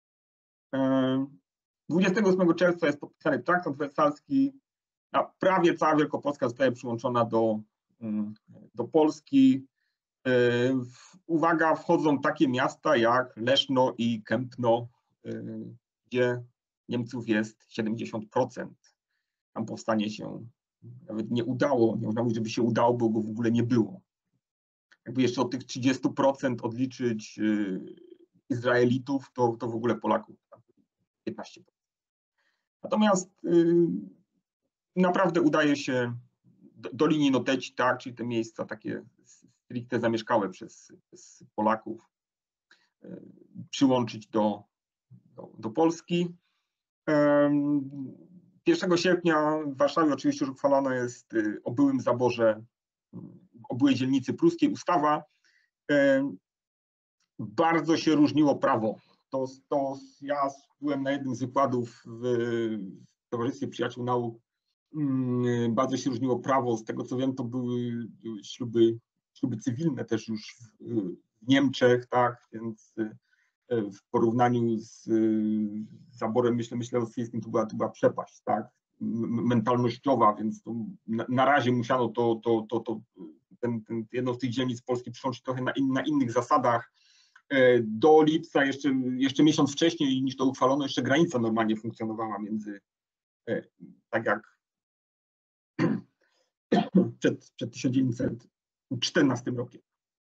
S2: dwudziestego ósmego czerwca jest podpisany traktat wersalski, a prawie cała Wielkopolska zostaje przyłączona do, do Polski. Uwaga, wchodzą takie miasta jak Leszno i Kępno, gdzie Niemców jest siedemdziesiąt procent. Tam powstanie się nawet nie udało, nie można mówić, żeby się udało, bo go w ogóle nie było. Jakby jeszcze od tych trzydziestu procent odliczyć Izraelitów, to, to w ogóle Polaków piętnaście procent. Natomiast naprawdę udaje się do, do linii Noteci, tak, czyli te miejsca takie stricte zamieszkałe przez, przez Polaków, przyłączyć do, do, do Polski. pierwszego sierpnia w Warszawie oczywiście już uchwalona jest o byłym zaborze, o byłej dzielnicy pruskiej ustawa. Bardzo się różniło prawo. To, to ja byłem na jednym z wykładów w, w Towarzystwie Przyjaciół Nauk. Bardzo się różniło prawo. Z tego co wiem, to były śluby, śluby cywilne też już w, w Niemczech, tak, więc w porównaniu z zaborem, myślę, myślę rosyjskim, to była, to była przepaść, tak, mentalnościowa, więc to na, na razie musiano to, to, to, to ten, ten, jedną z tych dzielnic Polski przyłączyć trochę na, in, na innych zasadach. Do lipca, jeszcze, jeszcze miesiąc wcześniej niż to uchwalono, jeszcze granica normalnie funkcjonowała między, tak jak przed, przed tysiąc dziewięćset czternastym rokiem.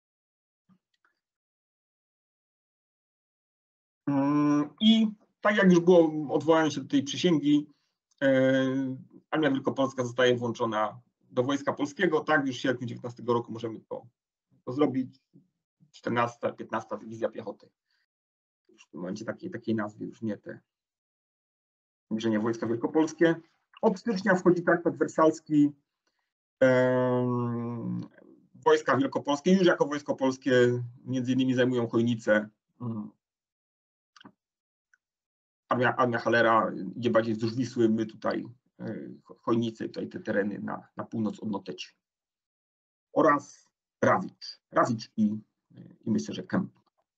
S2: I tak jak już było odwołanie się do tej przysięgi, Armia Wielkopolska zostaje włączona do Wojska Polskiego, tak, już w sierpniu dziewiętnastego roku możemy to, to zrobić. czternasta, piętnasta Dywizja Piechoty. Już w tym momencie takiej, takiej nazwy już nie te zbliżenia Wojska Wielkopolskie. Od stycznia wchodzi traktat wersalski. Wojska Wielkopolskie już jako Wojsko Polskie między innymi zajmują Chojnice. Armia, armia Hallera idzie bardziej wzdłuż Wisły, my tutaj Chojnice, tutaj te tereny na, na północ od Noteci. Oraz Rawicz. Rawicz i, i myślę, że Kęp.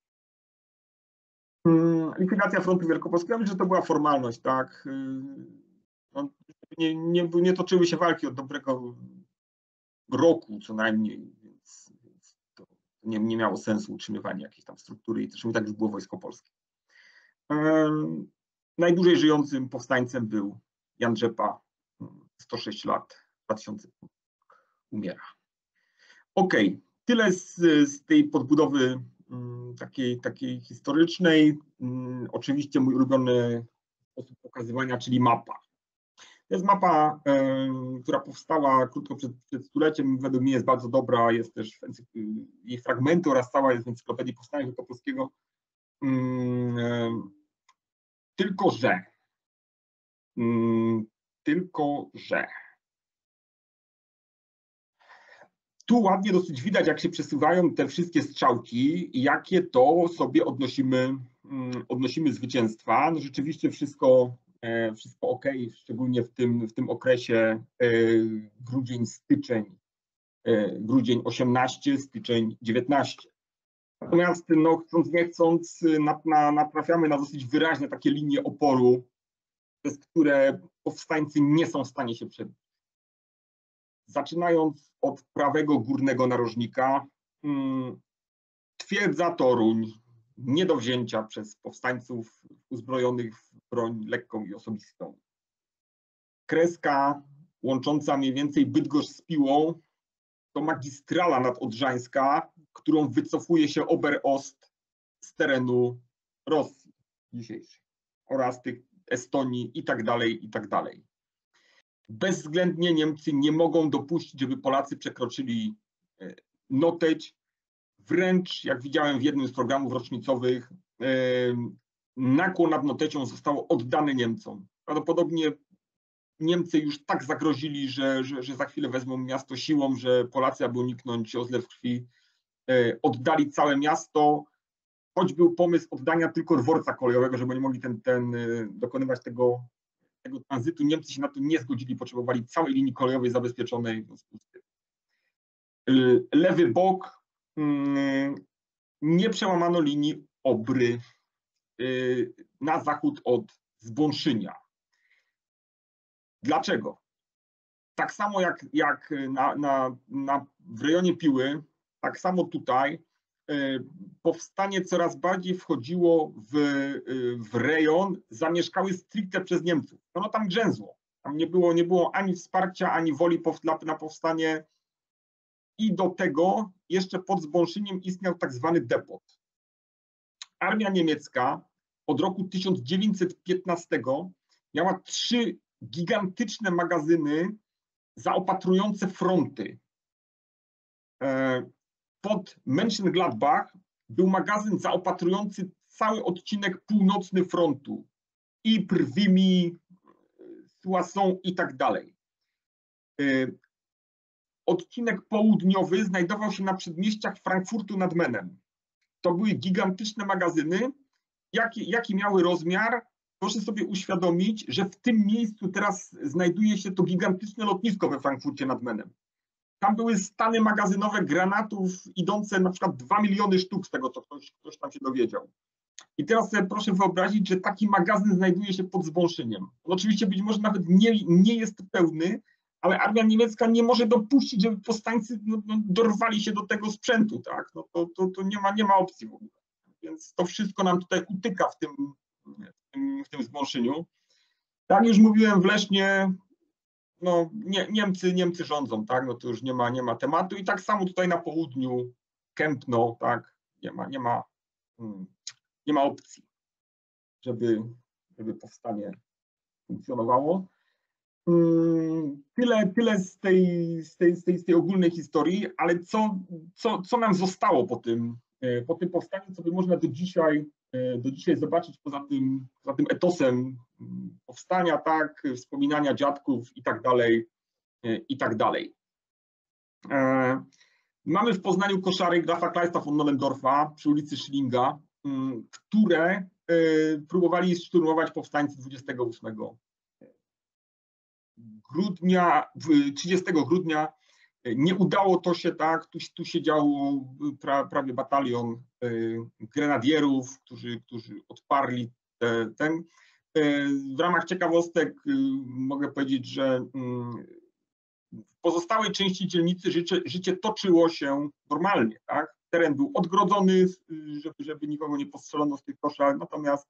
S2: Likwidacja frontu wielkopolskiego, że to była formalność, tak. No, nie, nie, nie toczyły się walki od dobrego roku co najmniej, więc, więc to nie, nie miało sensu utrzymywanie jakiejś tam struktury i zresztą tak już było Wojsko Polskie. Um, najdłużej żyjącym powstańcem był Jan Rzepa, sto sześć lat, dwa tysiące umiera. Ok, tyle z, z tej podbudowy um, takiej, takiej historycznej. Um, oczywiście mój ulubiony sposób pokazywania, czyli mapa. To jest mapa, um, która powstała krótko przed, przed stuleciem, według mnie jest bardzo dobra, jest też jej fragmenty oraz cała jest w Encyklopedii Powstania Wielkopolskiego. Um, um, tylko, że um, tylko, że tu ładnie dosyć widać, jak się przesuwają te wszystkie strzałki i jakie to sobie odnosimy, odnosimy zwycięstwa. No rzeczywiście wszystko, wszystko ok, szczególnie w tym, w tym okresie grudzień, styczeń, grudzień osiemnaście, styczeń dziewiętnaście. Natomiast no, chcąc nie chcąc na, na, natrafiamy na dosyć wyraźne takie linie oporu, przez które powstańcy nie są w stanie się przebić. Zaczynając od prawego górnego narożnika, hmm, twierdza Toruń, nie do wzięcia przez powstańców uzbrojonych w broń lekką i osobistą. Kreska łącząca mniej więcej Bydgoszcz z Piłą to magistrala nadodrzańska, którą wycofuje się Oberost z terenu Rosji dzisiejszej oraz tych Estonii i tak dalej, i tak dalej. Bezwzględnie Niemcy nie mogą dopuścić, żeby Polacy przekroczyli Noteć. Wręcz, jak widziałem w jednym z programów rocznicowych, nakło nad Notecią zostało oddane Niemcom. Prawdopodobnie Niemcy już tak zagrozili, że, że, że za chwilę wezmą miasto siłą, że Polacy, aby uniknąć rozlew krwi, oddali całe miasto. Choć był pomysł oddania tylko dworca kolejowego, żeby nie mogli ten, ten, dokonywać tego, tego tranzytu. Niemcy się na to nie zgodzili, potrzebowali całej linii kolejowej zabezpieczonej. W związku z tym. Lewy bok, nie przełamano linii Obry na zachód od Zbąszynia. Dlaczego? Tak samo jak, jak na, na, na, w rejonie Piły, tak samo tutaj powstanie coraz bardziej wchodziło w, w rejon zamieszkały stricte przez Niemców. Ono tam grzęzło. Tam nie było, nie było ani wsparcia, ani woli na powstanie. I do tego jeszcze pod Zbąszyniem istniał tak zwany depot. Armia niemiecka od roku tysiąc dziewięćset piętnastego miała trzy gigantyczne magazyny zaopatrujące fronty. Pod Mönchengladbach był magazyn zaopatrujący cały odcinek północny frontu. Ypres, Vimy, Soissons i tak dalej. Odcinek południowy znajdował się na przedmieściach Frankfurtu nad Menem. To były gigantyczne magazyny. Jaki, jaki miały rozmiar? Proszę sobie uświadomić, że w tym miejscu teraz znajduje się to gigantyczne lotnisko we Frankfurcie nad Menem. Tam były stany magazynowe granatów idące na przykład dwa miliony sztuk, z tego co ktoś, ktoś tam się dowiedział. I teraz sobie proszę wyobrazić, że taki magazyn znajduje się pod Zbąszyniem. On oczywiście być może nawet nie, nie jest pełny, ale armia niemiecka nie może dopuścić, żeby powstańcy no, no, dorwali się do tego sprzętu, tak? No, to, to, to nie ma, nie ma opcji w ogóle. Więc to wszystko nam tutaj utyka w tym, w tym, w tym Zbąszyniu. Tak już mówiłem, w Lesznie no, nie, Niemcy, Niemcy rządzą, tak? No to już nie ma, nie ma tematu. I tak samo tutaj na południu, Kępno, tak? Nie ma, nie ma, nie ma opcji, żeby, żeby powstanie funkcjonowało. Tyle, tyle z tej, z tej, z tej, z tej ogólnej historii, ale co, co, co nam zostało po tym, po tym powstaniu, co by można do dzisiaj, do dzisiaj zobaczyć poza tym, poza tym etosem powstania, tak, wspominania dziadków i tak dalej, i tak dalej. Mamy w Poznaniu koszary grafa Kleista von Nollendorfa przy ulicy Schillinga, które próbowali szturmować powstańcy dwudziestego ósmego grudnia, trzydziestego grudnia nie udało to się, tak, tu, tu się działo pra, prawie batalion grenadierów, którzy, którzy odparli te, ten. W ramach ciekawostek mogę powiedzieć, że w pozostałej części dzielnicy życie, życie toczyło się normalnie, tak? Teren był odgrodzony, żeby, żeby nikogo nie postrzelono z tych koszar, natomiast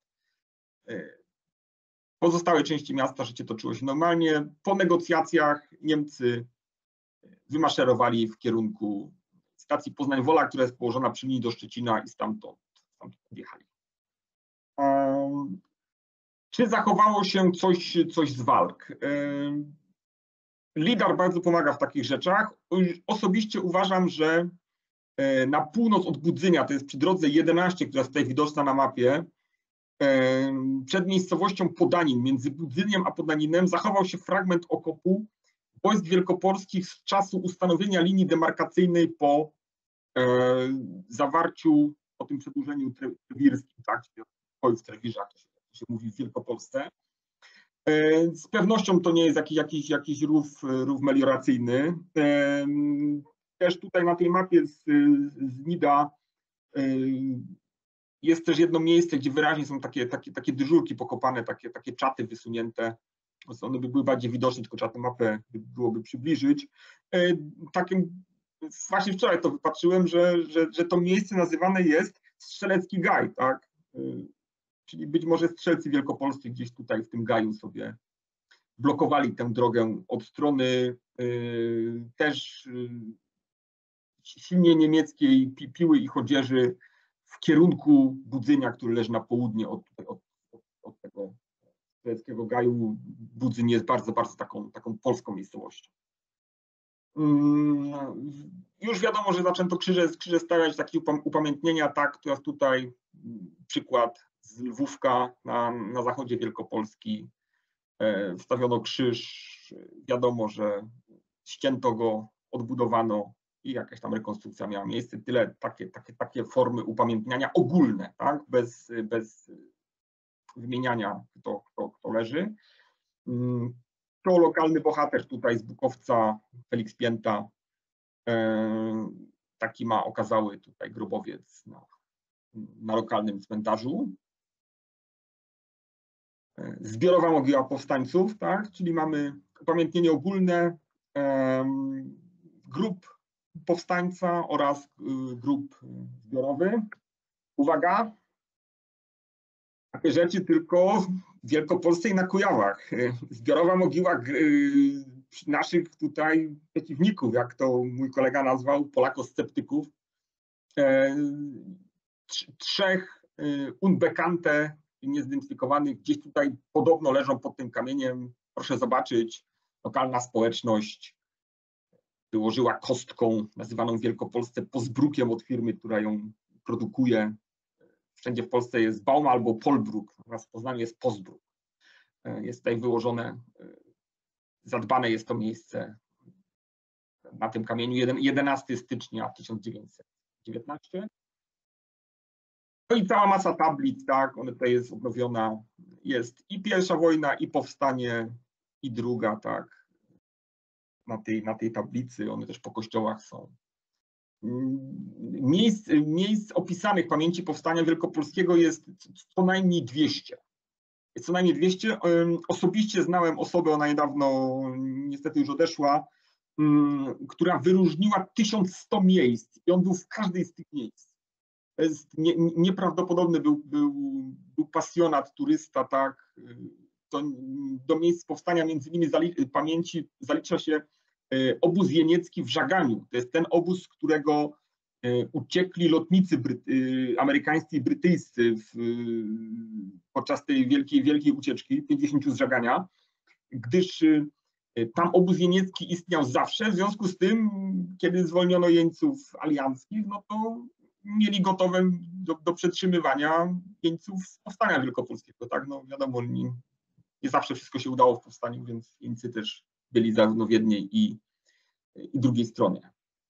S2: w pozostałej części miasta życie toczyło się normalnie. Po negocjacjach Niemcy wymaszerowali w kierunku stacji Poznań-Wola, która jest położona przy linii do Szczecina i stamtąd, stamtąd odjechali. Um, czy zachowało się coś, coś z walk? Um, Lidar bardzo pomaga w takich rzeczach. Osobiście uważam, że na północ od Budzynia, to jest przy drodze jedenaście, która jest tutaj widoczna na mapie, przed miejscowością Podanin, między Budzyniem a Podaninem, zachował się fragment okopu wojsk wielkopolskich z czasu ustanowienia linii demarkacyjnej po zawarciu, po tym przedłużeniu trewirskim, tak, czyli boju w Trewirach, to się, to się mówi w Wielkopolsce. Z pewnością to nie jest jakiś, jakiś, jakiś rów, rów melioracyjny. Też tutaj na tej mapie z, z Nida jest też jedno miejsce, gdzie wyraźnie są takie, takie, takie dyżurki pokopane, takie, takie czaty wysunięte. One by były bardziej widoczne, tylko trzeba tę mapę byłoby przybliżyć. Takim, właśnie wczoraj to wypatrzyłem, że, że, że to miejsce nazywane jest Strzelecki Gaj, tak? Czyli być może strzelcy wielkopolscy gdzieś tutaj w tym gaju sobie blokowali tę drogę od strony y, też y, silnie niemieckiej pi, piły i chodzieży w kierunku Budzynia, który leży na południe od, od, od, od tego strzeleckiego gaju. Budzyn jest bardzo, bardzo taką, taką polską miejscowością. Y, już wiadomo, że zaczęto krzyże, krzyże stawiać takie upamiętnienia, tak, teraz tutaj przykład z Lwówka na, na zachodzie Wielkopolski. E, wstawiono krzyż, wiadomo, że ścięto go, odbudowano i jakaś tam rekonstrukcja miała miejsce. Tyle takie, takie, takie formy upamiętniania ogólne, tak? bez, bez wymieniania, kto, kto, kto leży. To lokalny bohater tutaj z Bukowca, Felix Pięta, e, taki ma okazały tutaj grobowiec na, na lokalnym cmentarzu. Zbiorowa mogiła powstańców, tak? Czyli mamy upamiętnienie ogólne, um, grup powstańca oraz y, grup zbiorowy. Uwaga, takie rzeczy tylko w Wielkopolsce i na Kujawach. Zbiorowa mogiła y, naszych tutaj przeciwników, jak to mój kolega nazwał, polakosceptyków. E, trzech y, unbekante niezidentyfikowanych gdzieś tutaj podobno leżą pod tym kamieniem. Proszę zobaczyć, lokalna społeczność wyłożyła kostką nazywaną w Wielkopolsce pozbrukiem od firmy, która ją produkuje. Wszędzie w Polsce jest Bauma albo Polbruk, natomiast w Poznaniu jest Pozbruk. Jest tutaj wyłożone, zadbane jest to miejsce na tym kamieniu, jedenastego stycznia tysiąc dziewięćset dziewiętnastego. No i cała masa tablic, tak, ona tutaj jest odnowiona, jest i pierwsza wojna, i powstanie, i druga, tak, na tej, na tej tablicy, one też po kościołach są. Miejsc, miejsc opisanych w pamięci powstania wielkopolskiego jest co najmniej dwieście. Jest co najmniej dwieście. Osobiście znałem osobę, ona niedawno niestety już odeszła, która wyróżniła tysiąc sto miejsc i on był w każdej z tych miejsc. To jest nie, nieprawdopodobny, był, był, był pasjonat, turysta, tak. To do miejsc powstania między innymi zali, pamięci zalicza się obóz jeniecki w Żaganiu. To jest ten obóz, z którego uciekli lotnicy bryty, amerykańscy i brytyjscy w, podczas tej wielkiej, wielkiej ucieczki, pięćdziesięciu z Żagania, gdyż tam obóz jeniecki istniał zawsze, w związku z tym, kiedy zwolniono jeńców alianckich, no to mieli gotowe do, do przetrzymywania jeńców z powstania wielkopolskiego. Tak? No wiadomo, nie, nie zawsze wszystko się udało w powstaniu, więc jeńcy też byli zarówno w jednej i, i drugiej stronie.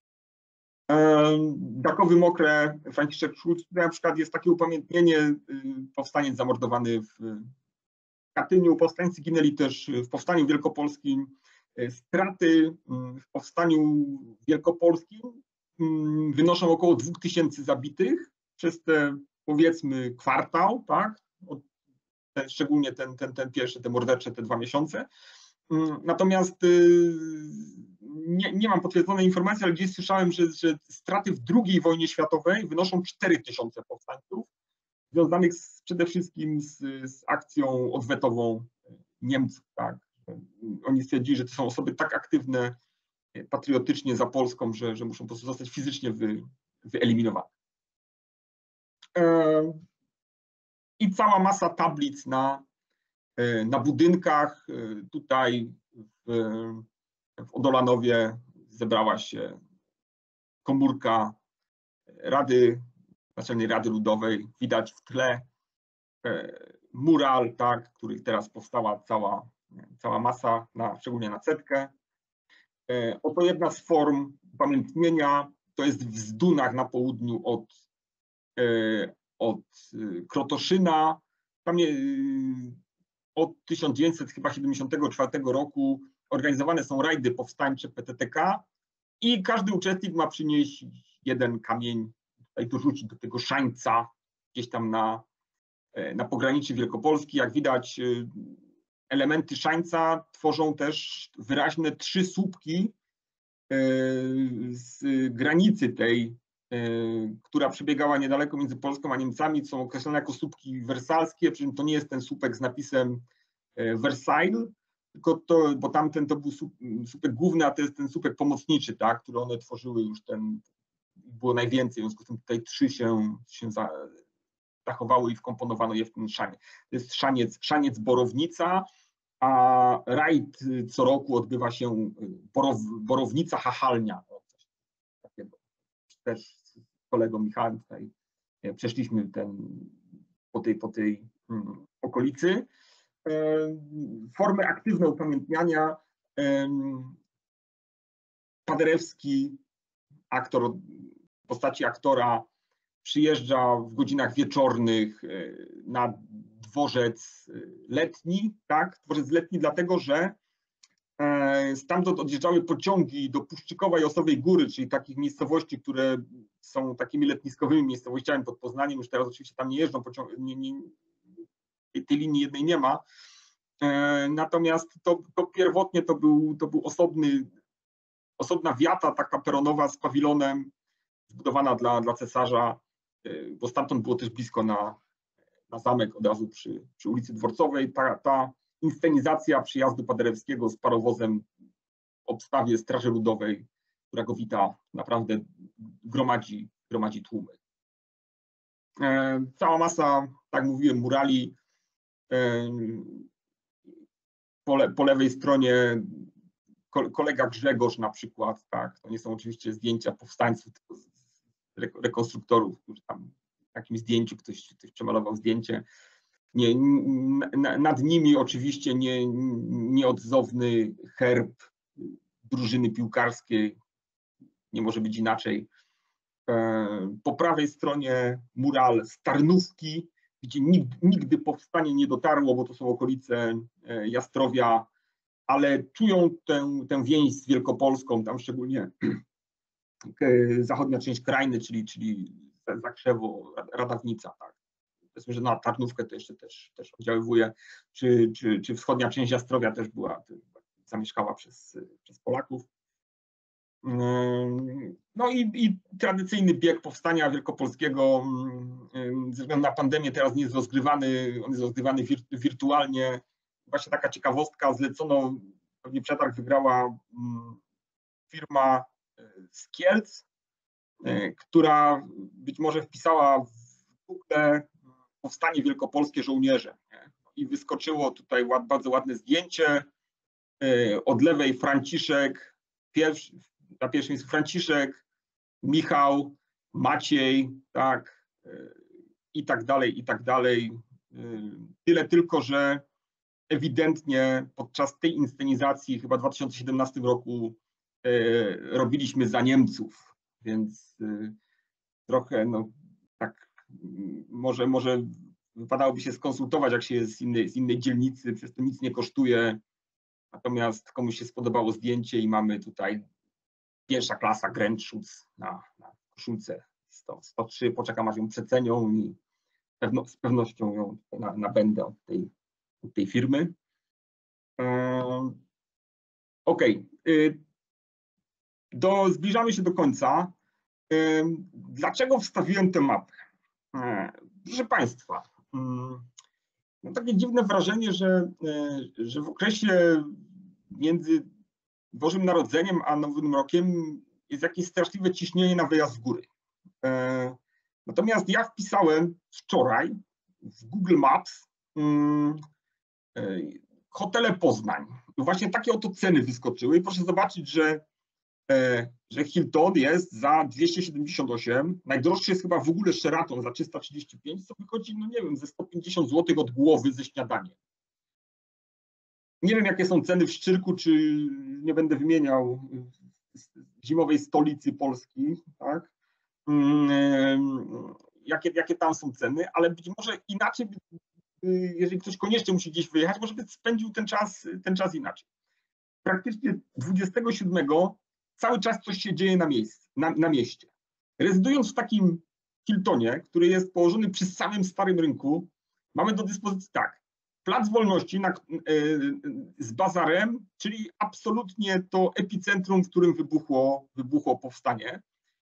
S2: Dakowy Mokre, Franciszek Schulz, na przykład jest takie upamiętnienie, powstaniec zamordowany w Katyniu powstańcy ginęli też w Powstaniu Wielkopolskim. Straty w Powstaniu Wielkopolskim wynoszą około dwóch tysięcy zabitych przez te, powiedzmy, kwartał, tak? Ten, szczególnie ten, ten, ten pierwszy, te mordercze, te dwa miesiące. Natomiast nie, nie mam potwierdzonej informacji, ale gdzieś słyszałem, że, że straty w drugiej wojnie światowej wynoszą cztery tysiące powstańców, związanych z, przede wszystkim z, z akcją odwetową Niemców. Tak? Oni stwierdzili, że to są osoby tak aktywne patriotycznie za Polską, że, że muszą po prostu zostać fizycznie wy, wyeliminowane. I cała masa tablic na, na budynkach. Tutaj w, w Odolanowie zebrała się komórka Rady, Naczelnej Rady Ludowej. Widać w tle mural, tak, których teraz powstała cała, cała masa, na, szczególnie na Cetkę. Oto jedna z form upamiętnienia, to jest w Zdunach na południu od, od Krotoszyna. Tam je, od tysiąc dziewięćset siedemdziesiątego czwartego roku organizowane są rajdy powstańcze P T T K i każdy uczestnik ma przynieść jeden kamień, tutaj dorzucić do tego szańca gdzieś tam na, na pograniczy Wielkopolski. Jak widać, elementy szańca tworzą też wyraźne trzy słupki z granicy tej, która przebiegała niedaleko między Polską a Niemcami, są określone jako słupki wersalskie, przy czym to nie jest ten słupek z napisem Versailles, tylko to, bo tamten to był słupek główny, a to jest ten słupek pomocniczy, tak, który one tworzyły już ten, było najwięcej, w związku z tym tutaj trzy się, się zachowały i wkomponowano je w ten szaniec. To jest szaniec, szaniec Borownica, a rajd co roku odbywa się Borow, Borownica Chachalnia. Też z kolegą Michałem tutaj przeszliśmy ten, po tej, po tej um, okolicy. Um, formy aktywne upamiętniania. Um, Paderewski, aktor, w postaci aktora, przyjeżdża w godzinach wieczornych na dworzec letni, tak? Dworzec letni dlatego, że stamtąd odjeżdżały pociągi do Puszczykowa i Osowej Góry, czyli takich miejscowości, które są takimi letniskowymi miejscowościami pod Poznaniem. Już teraz oczywiście tam nie jeżdżą pociągi, nie, nie, tej linii jednej nie ma. Natomiast to, to pierwotnie to był, to był osobny, osobna wiata taka peronowa z pawilonem, zbudowana dla, dla cesarza, bo stamtąd było też blisko na, na zamek od razu przy, przy ulicy Dworcowej. Ta, ta inscenizacja przyjazdu Paderewskiego z parowozem w obstawie Straży Ludowej, która go wita, naprawdę gromadzi, gromadzi tłumy. E, cała masa, tak mówiłem, murali. E, po, le, po lewej stronie kolega Grzegorz na przykład, tak, to nie są oczywiście zdjęcia powstańców, tylko rekonstruktorów, którzy tam w takim zdjęciu ktoś, ktoś przemalował zdjęcie. Nie, nad nimi oczywiście nie, nieodzowny herb drużyny piłkarskiej, nie może być inaczej. Po prawej stronie mural z Tarnówki, gdzie nigdy, nigdy powstanie nie dotarło, bo to są okolice Jastrowia, ale czują tę, tę więź z Wielkopolską, tam szczególnie zachodnia część Krajny, czyli, czyli Zakrzewo, Radawnica, tak. Powiedzmy, że na Tarnówkę to jeszcze też, też oddziaływuje, czy, czy, czy wschodnia część Jastrowia też była, zamieszkała przez, przez Polaków. No i, i tradycyjny bieg powstania wielkopolskiego ze względu na pandemię teraz nie jest rozgrywany, on jest rozgrywany wir, wirtualnie. Właśnie taka ciekawostka, zlecono, pewnie przetarg wygrała firma z Kielc, która być może wpisała w Google powstanie wielkopolskie żołnierze. I wyskoczyło tutaj ład, bardzo ładne zdjęcie. Od lewej Franciszek, pierwszy, na pierwszym miejscu Franciszek, Michał, Maciej, tak, i tak dalej, i tak dalej. Tyle tylko, że ewidentnie podczas tej inscenizacji chyba w dwa tysiące siedemnastym roku robiliśmy za Niemców, więc trochę no tak może, może wypadałoby się skonsultować, jak się jest z innej, z innej dzielnicy, przez to nic nie kosztuje. Natomiast komuś się spodobało zdjęcie i mamy tutaj pierwsza klasa Grenzschutz na, na koszulce sto, sto trzy, poczekam aż ją przecenią i pewno, z pewnością ją na, nabędę od tej, od tej firmy. Um, OK. Do, zbliżamy się do końca. Um, dlaczego wstawiłem tę mapę? Um, proszę Państwa, um, mam takie dziwne wrażenie, że, że w okresie między Bożym Narodzeniem a Nowym Rokiem jest jakieś straszliwe ciśnienie na wyjazd w góry. Natomiast ja wpisałem wczoraj w Google Maps hotele Poznań. I właśnie takie oto ceny wyskoczyły. I proszę zobaczyć, że, że Hilton jest za dwieście siedemdziesiąt osiem. Najdroższy jest chyba w ogóle Sheraton za trzysta trzydzieści pięć, co wychodzi, no nie wiem, ze sto pięćdziesiąt złotych od głowy ze śniadaniem. Nie wiem, jakie są ceny w Szczyrku, czy nie będę wymieniał zimowej stolicy Polski, tak? Jakie, jakie tam są ceny, ale być może inaczej, jeżeli ktoś koniecznie musi gdzieś wyjechać, może by spędził ten czas, ten czas inaczej. Praktycznie dwudziestego siódmego cały czas coś się dzieje na, miejscu, na, na mieście. Rezydując w takim Hiltonie, który jest położony przy samym Starym Rynku, mamy do dyspozycji tak, Plac Wolności na, z bazarem, czyli absolutnie to epicentrum, w którym wybuchło, wybuchło powstanie.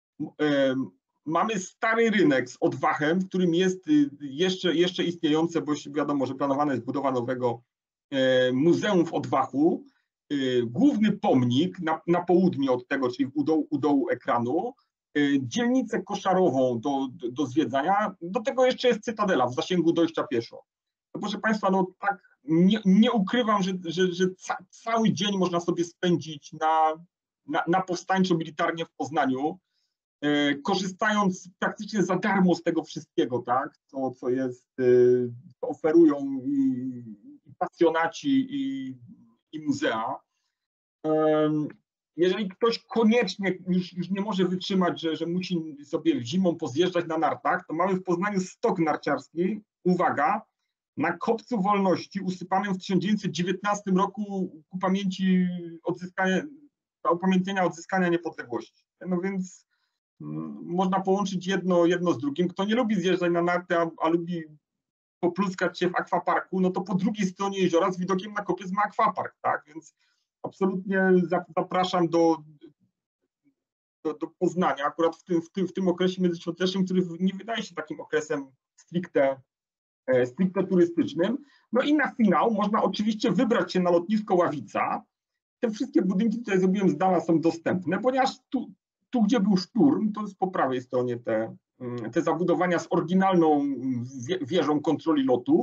S2: Mamy Stary Rynek z odwachem, w którym jest jeszcze, jeszcze istniejące, bo wiadomo, że planowana jest budowa nowego muzeum w odwachu. Główny pomnik na, na południe od tego, czyli u dołu, u dołu ekranu. Dzielnicę koszarową do, do, do zwiedzania. Do tego jeszcze jest Cytadela w zasięgu dojścia pieszo. No proszę Państwa, no tak nie, nie ukrywam, że, że, że ca, cały dzień można sobie spędzić na, na, na powstańczo-militarnie w Poznaniu, e, korzystając praktycznie za darmo z tego wszystkiego, tak, co, co jest, e, co oferują i, i pasjonaci, i, i muzea. E, jeżeli ktoś koniecznie już, już nie może wytrzymać, że, że musi sobie zimą pozjeżdżać na nartach, to mamy w Poznaniu stok narciarski, uwaga, na Kopcu Wolności usypanym w tysiąc dziewięćset dziewiętnastym roku ku pamięci odzyskania, upamiętnienia odzyskania niepodległości. No więc mm, można połączyć jedno, jedno z drugim. Kto nie lubi zjeżdżać na narty, a, a lubi popluskać się w akwaparku, no to po drugiej stronie jeziora z widokiem na kopiec ma akwapark, tak? Więc absolutnie zapraszam do, do, do Poznania, akurat w tym, w, tym, w tym okresie międzyświątecznym, który nie wydaje się takim okresem stricte stricte turystycznym. No i na finał można oczywiście wybrać się na lotnisko Ławica. Te wszystkie budynki, które zrobiłem z dala, są dostępne, ponieważ tu, tu gdzie był szturm, to jest po prawej stronie te, te zabudowania z oryginalną wieżą kontroli lotów.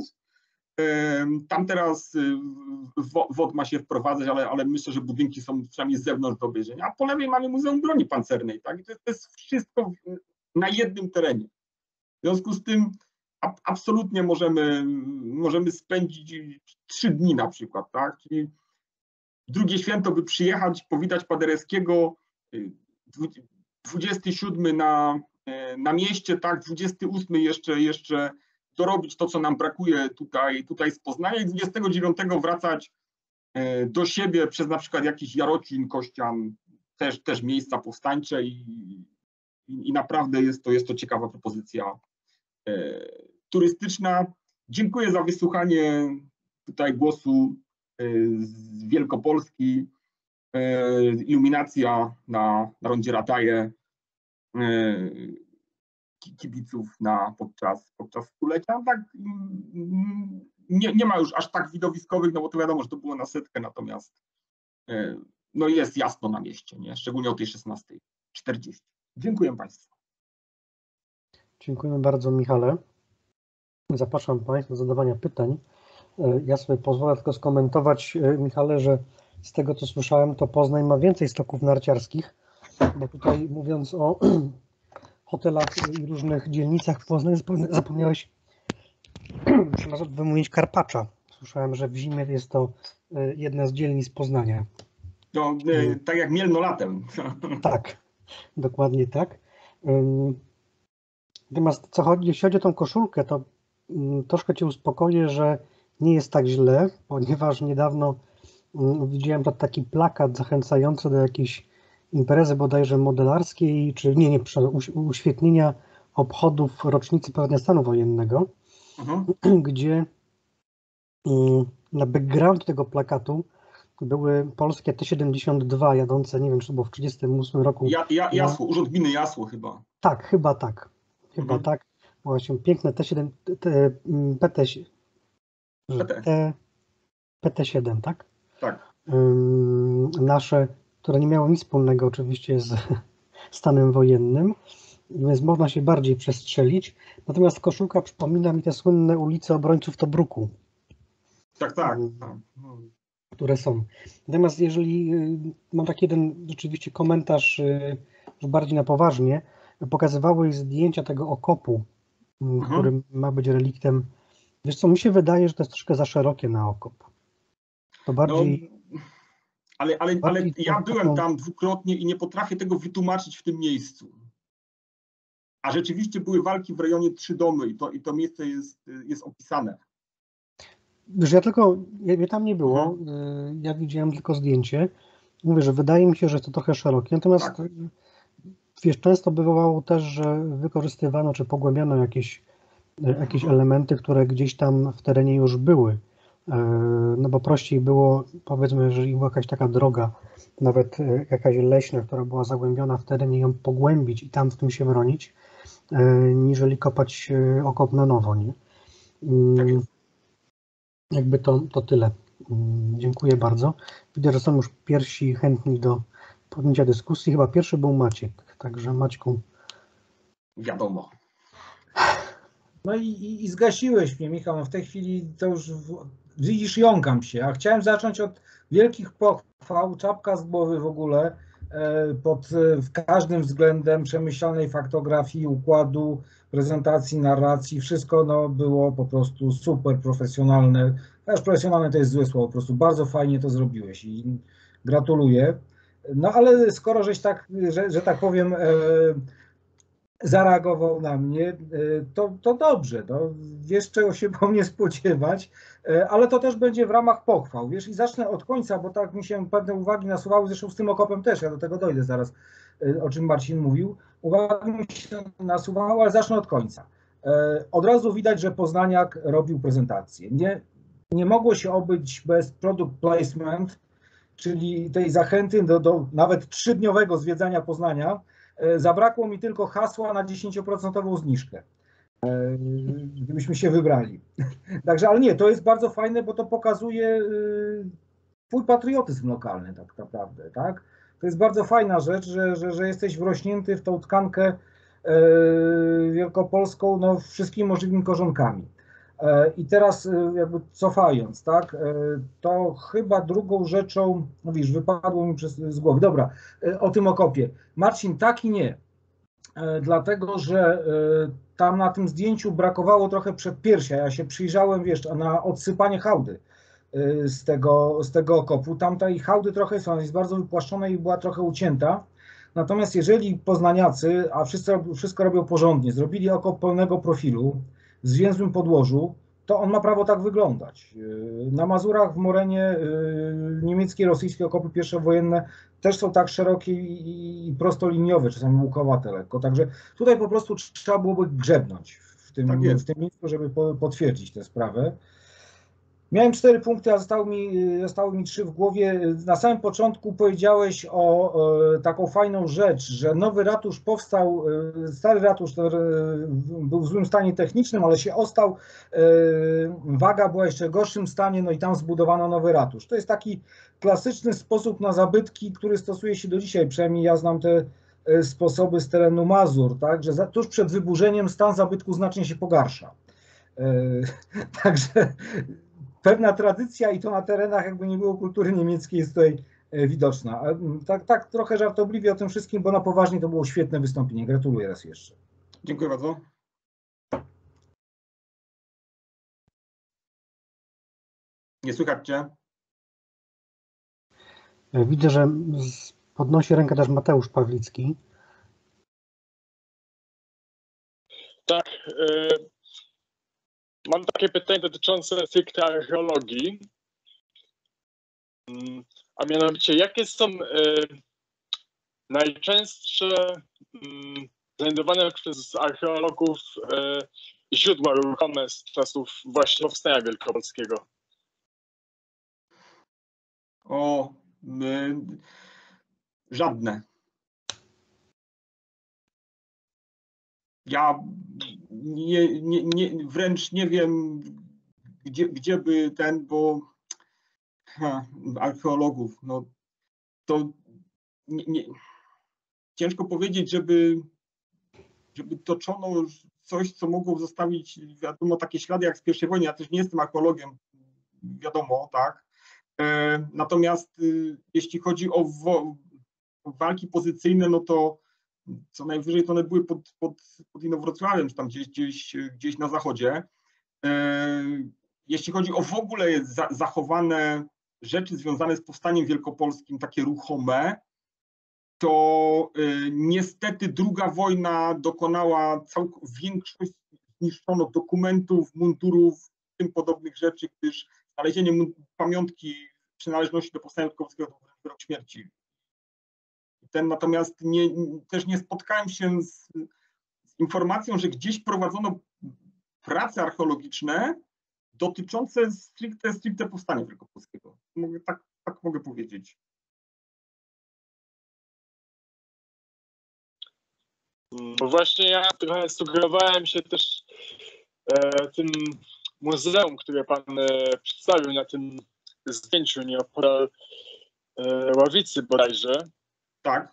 S2: Tam teraz W O D ma się wprowadzać, ale, ale myślę, że budynki są przynajmniej z zewnątrz do obejrzenia. A po lewej mamy Muzeum Broni Pancernej. Tak? I to, to jest wszystko na jednym terenie. W związku z tym absolutnie możemy, możemy spędzić trzy dni na przykład, tak? Czyli drugie święto by przyjechać, powitać Paderewskiego, dwudziestego siódmego na, na mieście, tak? dwudziestego ósmego jeszcze, jeszcze dorobić to, co nam brakuje tutaj, tutaj z Poznania i dwudziestego dziewiątego wracać do siebie przez na przykład jakiś Jarocin, Kościan, też, też miejsca powstańcze i, i, i naprawdę jest to, jest to ciekawa propozycja turystyczna. Dziękuję za wysłuchanie tutaj głosu z Wielkopolski. Iluminacja na, na rondzie Rataje, kibiców na, podczas, podczas stulecia. Tak, nie, nie ma już aż tak widowiskowych, no bo to wiadomo, że to było na setkę, natomiast no jest jasno na mieście, nie? Szczególnie o tej szesnastej czterdzieści. Dziękuję Państwu.
S1: Dziękujemy bardzo, Michale. Zapraszam Państwa do zadawania pytań. Ja sobie pozwolę tylko skomentować, Michale, że z tego, co słyszałem, to Poznań ma więcej stoków narciarskich, bo tutaj mówiąc o hotelach i różnych dzielnicach w Poznaniu, zapomniałeś wymienić Karpacza. Słyszałem, że w zimie jest to jedna z dzielnic Poznania.
S2: No, tak jak Mielno latem.
S1: Tak, dokładnie tak. Natomiast co chodzi, jeśli chodzi o tą koszulkę, to troszkę Cię uspokoję, że nie jest tak źle, ponieważ niedawno widziałem taki plakat zachęcający do jakiejś imprezy bodajże modelarskiej, czy nie, nie, uświetnienia obchodów rocznicy powodzenia stanu wojennego,
S2: Mhm.
S1: gdzie na background tego plakatu były polskie T siedemdziesiąt dwa jadące, nie wiem, czy to było w trzydziestym ósmym roku.
S2: Ja, ja, Jasło, Urząd Gminy Jasło chyba.
S1: Tak, chyba tak. Chyba
S2: Mhm.
S1: tak. Właśnie piękne T siedem, T, PT,
S2: PT.
S1: PT siedem, tak?
S2: Tak.
S1: Ym, nasze, które nie miało nic wspólnego oczywiście z stanem wojennym, więc można się bardziej przestrzelić. Natomiast koszulka przypomina mi te słynne ulice obrońców Tobruku.
S2: Tak, tak.
S1: Które są. Natomiast jeżeli mam taki jeden rzeczywiście komentarz już bardziej na poważnie, pokazywały zdjęcia tego okopu,
S2: Mhm.
S1: który ma być reliktem. Wiesz co, mi się wydaje, że to jest troszkę za szerokie na okop. To bardziej...
S2: No, ale ale, ale
S1: bardziej
S2: ja
S1: taką...
S2: byłem tam dwukrotnie i nie potrafię tego wytłumaczyć w tym miejscu. A rzeczywiście były walki w rejonie Trzy Domy i to, i to miejsce jest, jest opisane.
S1: Wiesz, ja tylko, ja, mnie tam nie było,
S2: Mhm.
S1: ja widziałem tylko zdjęcie. Mówię, że wydaje mi się, że to trochę szerokie, natomiast tak. Wiesz, często bywało też, że wykorzystywano czy pogłębiano jakieś, jakieś mhm. elementy, które gdzieś tam w terenie już były. No bo prościej było, powiedzmy, jeżeli była jakaś taka droga, nawet jakaś leśna, która była zagłębiona w terenie, ją pogłębić i tam w tym się bronić, niżeli kopać okop na nowo, nie?
S2: Tak jest.
S1: Jakby to, to tyle. Dziękuję bardzo. Widzę, że są już pierwsi chętni do podjęcia dyskusji. Chyba pierwszy był Maciek, także Maćku.
S2: Wiadomo.
S3: No i, i, i zgasiłeś mnie, Michał. W tej chwili to już w, widzisz, jąkam się. A chciałem zacząć od wielkich pochwał, czapka z głowy w ogóle, e, pod w każdym względem przemyślanej faktografii, układu, prezentacji, narracji. Wszystko no, było po prostu super profesjonalne. Też profesjonalne to jest złe słowo, po prostu bardzo fajnie to zrobiłeś i gratuluję. No ale skoro żeś tak, że, że tak powiem, e, zareagował na mnie, to, to dobrze, no, wiesz czego się po mnie spodziewać, ale to też będzie w ramach pochwał, wiesz, i zacznę od końca, bo tak mi się pewne uwagi nasuwały, zresztą z tym okopem też, ja do tego dojdę zaraz, o czym Marcin mówił, uwagi mi się nasuwały, ale zacznę od końca. Od razu widać, że Poznaniak robił prezentację. Nie, nie mogło się obyć bez product placement, czyli tej zachęty do, do nawet trzydniowego zwiedzania Poznania. Zabrakło mi tylko hasła na dziesięcioprocentową zniżkę, gdybyśmy się wybrali. Także, ale nie, to jest bardzo fajne, bo to pokazuje twój patriotyzm lokalny tak naprawdę, tak? To jest bardzo fajna rzecz, że, że, że jesteś wrośnięty w tą tkankę wielkopolską, no, wszystkimi możliwymi korzonkami. I teraz jakby cofając, tak, to chyba drugą rzeczą, no widzisz, wypadło mi przez, z głowy. Dobra, o tym okopie. Marcin, tak i nie, dlatego, że tam na tym zdjęciu brakowało trochę przedpiersia. Ja się przyjrzałem, wiesz, na odsypanie hałdy z tego, z tego okopu. Tam tej hałdy trochę są, jest bardzo wypłaszczona i była trochę ucięta. Natomiast jeżeli poznaniacy, a wszyscy wszystko robią porządnie, zrobili okop pełnego profilu, w zwięzłym podłożu, to on ma prawo tak wyglądać. Na Mazurach, w Morenie, niemieckie, rosyjskie okopy pierwszowojenne też są tak szerokie i prostoliniowe, czasami łukowate lekko. Także tutaj po prostu trzeba byłoby grzebnąć w tym, tak w tym miejscu, żeby potwierdzić tę sprawę. Miałem cztery punkty, a zostały mi, zostały mi trzy w głowie. Na samym początku powiedziałeś o, o taką fajną rzecz, że nowy ratusz powstał, stary ratusz był w złym stanie technicznym, ale się ostał, waga była jeszcze w gorszym stanie, no i tam zbudowano nowy ratusz. To jest taki klasyczny sposób na zabytki, który stosuje się do dzisiaj, przynajmniej ja znam te sposoby z terenu Mazur, tak, że tuż przed wyburzeniem stan zabytku znacznie się pogarsza. Także pewna tradycja i to na terenach jakby nie było kultury niemieckiej jest tutaj widoczna. Tak, tak trochę żartobliwie o tym wszystkim, bo na poważnie to było świetne wystąpienie. Gratuluję raz jeszcze.
S2: Dziękuję bardzo. Nie słychać cię?
S1: Widzę, że podnosi rękę też Mateusz Pawlicki.
S4: Tak. mam takie pytanie dotyczące stricte archeologii. A mianowicie, jakie są y, najczęstsze y, znajdowane przez archeologów y, źródła ruchome z czasów właśnie powstania wielkopolskiego?
S2: O, y, żadne. Ja nie, nie, nie, wręcz nie wiem, gdzie, gdzie by ten, bo ha, archeologów, no to nie, nie, ciężko powiedzieć, żeby, żeby toczono coś, co mogło zostawić, wiadomo, takie ślady jak z pierwszej wojny. Ja też nie jestem archeologiem, wiadomo, tak. E, natomiast y, jeśli chodzi o, wo, o walki pozycyjne, no to co najwyżej to one były pod, pod, pod Inowrocławiem, czy tam gdzieś, gdzieś, gdzieś na zachodzie. E, jeśli chodzi o w ogóle za, zachowane rzeczy związane z powstaniem wielkopolskim, takie ruchome, to y, niestety druga wojna dokonała całk- większość zniszczono dokumentów, mundurów, tym podobnych rzeczy, gdyż znalezienie pamiątki przynależności do powstania wielkopolskiego to był wyrok śmierci. Ten natomiast nie, też nie spotkałem się z, z informacją, że gdzieś prowadzono prace archeologiczne dotyczące stricte, stricte powstania wielkopolskiego. Mogę, tak, tak mogę powiedzieć.
S4: Bo właśnie ja trochę sugerowałem się też e, tym muzeum, które pan e, przedstawił na tym zdjęciu nieopodal e, Ławicy bodajże.
S2: Tak.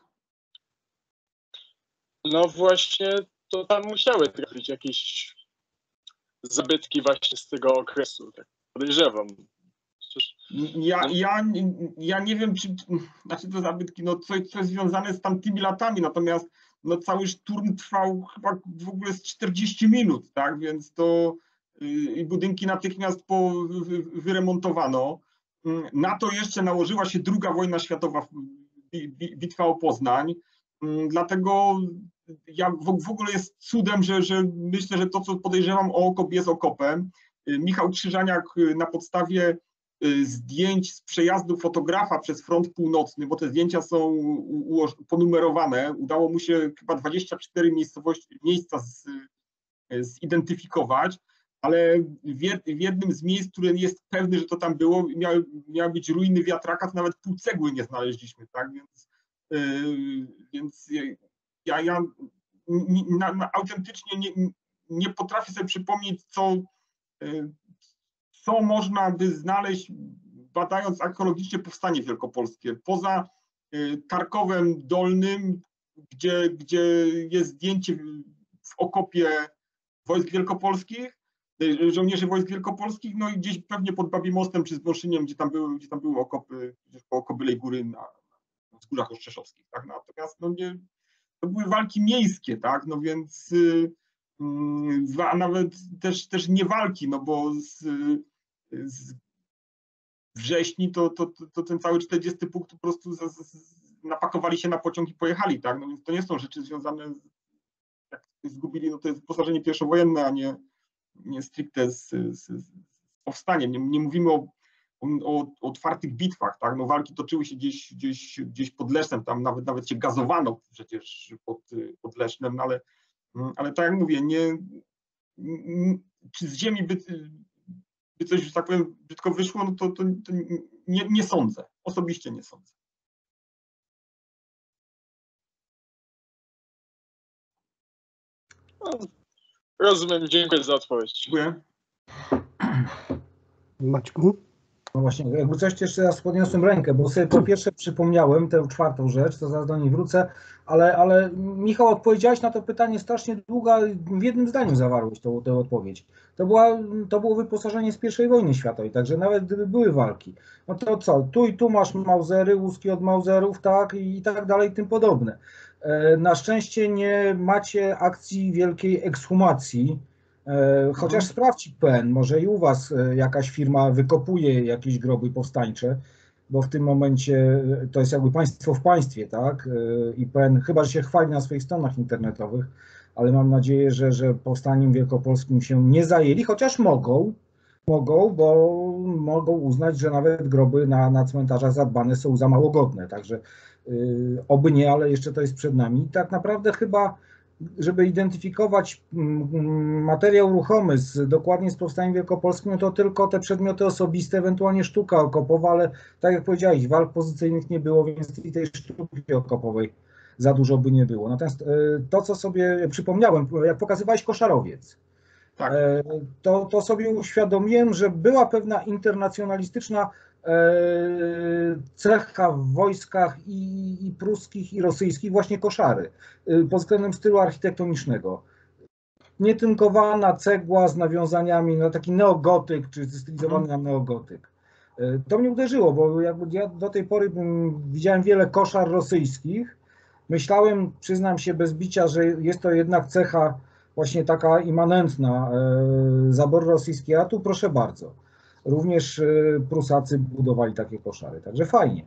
S4: No właśnie, to tam musiały trafić jakieś zabytki właśnie z tego okresu, tak podejrzewam. Przecież,
S2: Ja,
S4: no.
S2: ja, ja nie wiem, czy znaczy te zabytki, no coś, coś związane z tamtymi latami, natomiast no cały szturm trwał chyba w ogóle z czterdzieści minut, tak, więc to i budynki natychmiast po, wyremontowano. Na to jeszcze nałożyła się druga wojna światowa, bitwa o Poznań, dlatego ja w ogóle jest cudem, że, że myślę, że to, co podejrzewam o okop, jest okopem. Michał Krzyżaniak na podstawie zdjęć z przejazdu fotografa przez front północny, bo te zdjęcia są ponumerowane. Udało mu się chyba dwadzieścia cztery miejscowości, miejsca z, zidentyfikować, ale w jednym z miejsc, które jest pewny, że to tam było, miały, miały być ruiny wiatraka, to nawet pół cegły nie znaleźliśmy, tak? Więc, yy, więc ja, ja na, na, autentycznie nie, nie potrafię sobie przypomnieć, co yy, co można by znaleźć, badając archeologicznie powstanie wielkopolskie. Poza Tarkowem Dolnym, gdzie, gdzie jest zdjęcie w okopie wojsk wielkopolskich, żołnierzy wojsk wielkopolskich, no i gdzieś pewnie pod Babim Mostem czy Zbąszyniem, gdzie tam były, gdzie tam były okopy, gdzieś koło Kobylej Góry na, na wzgórzach ostrzeszowskich. Tak? Natomiast no nie, to były walki miejskie, tak? No więc a nawet też, też nie walki, no bo z, z wrześni to, to, to ten cały czterdziesty punkt po prostu z, z, napakowali się na pociąg i pojechali, tak? No więc to nie są rzeczy związane z, jak zgubili, no to jest wyposażenie pierwszowojenne, a nie, nie stricte z, z, z powstaniem. Nie, nie mówimy o, o, o otwartych bitwach, tak? No walki toczyły się gdzieś, gdzieś, gdzieś pod Lesznem, tam nawet, nawet się gazowano przecież pod, pod Lesznem, no ale, ale tak jak mówię, nie, czy z ziemi by, by coś, że tak powiem, brzydko wyszło, no to, to, to nie, nie sądzę, osobiście nie sądzę.
S4: No, rozumiem, dziękuję za odpowiedź.
S2: Dziękuję.
S1: Maćku?
S3: No właśnie, jakby coś jeszcze raz podniosłem rękę, bo sobie po pierwsze przypomniałem tę czwartą rzecz, to zaraz do niej wrócę, ale, ale Michał, odpowiedziałeś na to pytanie strasznie długo, w jednym zdaniu zawarłeś tą, tę odpowiedź. To, była, to było wyposażenie z pierwszej wojny światowej, także nawet gdyby były walki, no to co, tu i tu masz mauzery, łuski od mauzerów, tak, i tak dalej, i tym podobne. Na szczęście nie macie akcji wielkiej ekshumacji, chociaż mhm. sprawdź P N, może i u was jakaś firma wykopuje jakieś groby powstańcze, bo w tym momencie to jest jakby państwo w państwie, tak? I P N chyba, że się chwali na swoich stronach internetowych, ale mam nadzieję, że, że powstaniem wielkopolskim się nie zajęli, chociaż mogą, mogą, bo mogą uznać, że nawet groby na, na cmentarzach zadbane są za mało godne, także yy, oby nie, ale jeszcze to jest przed nami. Tak naprawdę chyba, żeby identyfikować materiał ruchomy z, dokładnie z powstaniem wielkopolskim, no to tylko te przedmioty osobiste, ewentualnie sztuka okopowa, ale tak jak powiedziałeś, walk pozycyjnych nie było, więc i tej sztuki okopowej za dużo by nie było. Natomiast to, co sobie przypomniałem, jak pokazywałeś koszarowiec,
S2: Tak.
S3: to, to sobie uświadomiłem, że była pewna internacjonalistyczna cecha w wojskach i, i pruskich, i rosyjskich, właśnie koszary, pod względem stylu architektonicznego. Nietynkowana cegła z nawiązaniami na taki neogotyk, czy stylizowany na neogotyk. To mnie uderzyło, bo jakby ja do tej pory widziałem wiele koszar rosyjskich. Myślałem, przyznam się bez bicia, że jest to jednak cecha właśnie taka immanentna zaboru rosyjskiego, a tu proszę bardzo. Również Prusacy budowali takie koszary, także fajnie.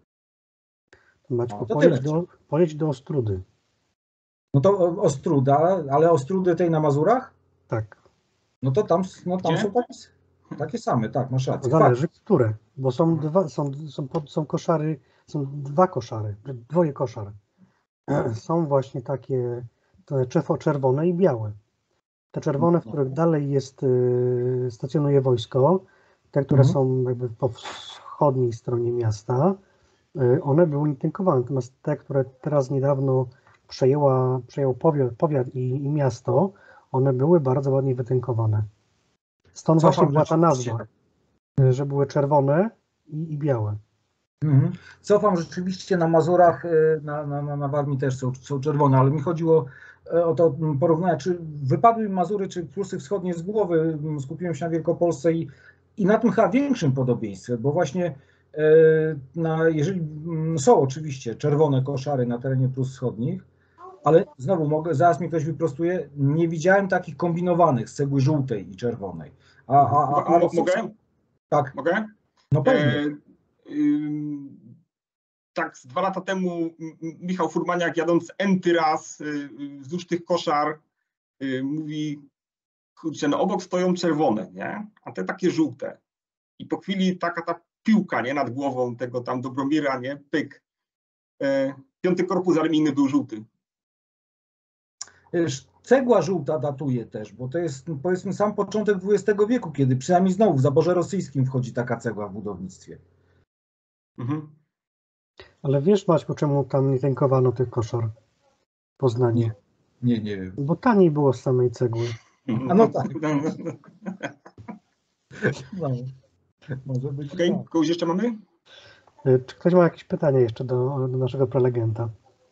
S1: Maćku,
S3: No, to
S1: pojedź
S3: tyle.
S1: do, pojedź do Ostrudy.
S3: No to Ostruda, ale Ostrudy tej na Mazurach?
S1: Tak.
S3: No to tam, no tam
S2: Gdzie?
S3: są takie, takie same, tak, masz rację.
S1: Zależy, które, bo są dwa, są, są, są koszary, są dwa koszary, dwoje koszar. Są właśnie takie te czerwone i białe. Te czerwone, w których dalej jest, y, stacjonuje wojsko, te, które
S3: Mhm.
S1: są jakby po wschodniej stronie miasta, y, one były intynkowane. Natomiast te, które teraz niedawno przejęła, przejął powiat, powiat i, i miasto, one były bardzo ładnie wytynkowane. Stąd
S3: Cofam
S1: właśnie była ta
S3: rzeczywiście.
S1: nazwa, y, że były czerwone i, i białe.
S3: Mhm. Cofam rzeczywiście na Mazurach, y, na, na, na, na Warmii też są, są czerwone, ale mi chodziło y, o to porównanie, czy wypadły mi Mazury, czy Prusy Wschodnie z głowy, skupiłem się na Wielkopolsce i, i na tym chyba większym podobieństwie, bo właśnie y, na, jeżeli mm, są oczywiście czerwone koszary na terenie Prus Wschodnich, ale znowu mogę, zaraz mi ktoś wyprostuje, nie widziałem takich kombinowanych z cegły żółtej i czerwonej. A, a, a, a
S2: Mo- Mogę?
S3: Tak,
S2: Mogę?
S3: no pewnie.
S2: E, ym, tak, z dwa lata temu M- M- Michał Furmaniak, jadąc enty raz y, y, wzdłuż tych koszar, y, mówi, kurczę, no obok stoją czerwone, nie? A te takie żółte. I po chwili taka ta piłka, nie? Nad głową tego tam Dobromira, nie? Pyk. E, piąty korpus armijny był żółty.
S3: Wiesz, cegła żółta datuje też, bo to jest powiedzmy sam początek dwudziestego wieku, kiedy przynajmniej znowu w zaborze rosyjskim wchodzi taka cegła w budownictwie.
S2: Mhm.
S1: Ale wiesz, Maćku, czemu tam nie tynkowano tych koszar w Poznaniu?
S3: Nie, nie wiem.
S1: Bo taniej było z samej cegły.
S3: A no tak. No, może być
S2: Okej,
S3: tak.
S2: kogoś jeszcze mamy?
S1: Y, Czy ktoś ma jakieś pytania jeszcze do, do naszego prelegenta?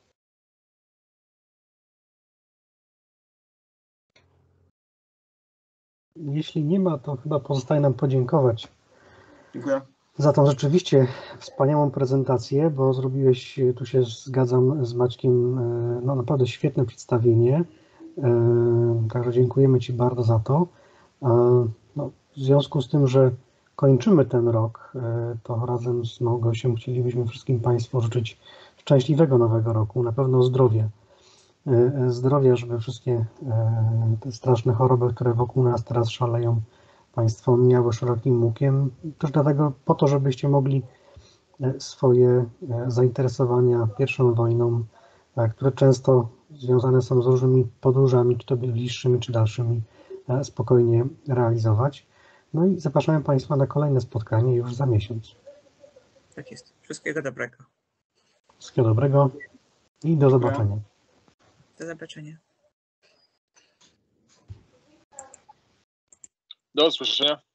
S1: Jeśli nie ma, to chyba pozostaje nam podziękować
S2: Dziękuję.
S1: za tą rzeczywiście wspaniałą prezentację, bo zrobiłeś, tu się zgadzam z Maćkiem, y, no naprawdę świetne przedstawienie. Y, Także dziękujemy Ci bardzo za to. Y, No, w związku z tym, że kończymy ten rok, y, to razem z Małgosią chcielibyśmy wszystkim Państwu życzyć szczęśliwego nowego roku, na pewno zdrowia. Y, Zdrowia, żeby wszystkie y, te straszne choroby, które wokół nas teraz szaleją, Państwo miały szerokim łukiem. Też dlatego po to, żebyście mogli y, swoje y, zainteresowania pierwszą wojną, y, które często związane są z różnymi podróżami, czy to bliższymi, czy dalszymi, y, spokojnie realizować. No i zapraszamy Państwa na kolejne spotkanie już za miesiąc.
S5: Tak jest. Wszystkiego dobrego.
S1: Wszystkiego dobrego i do zobaczenia.
S5: Do zobaczenia.
S4: Do usłyszenia.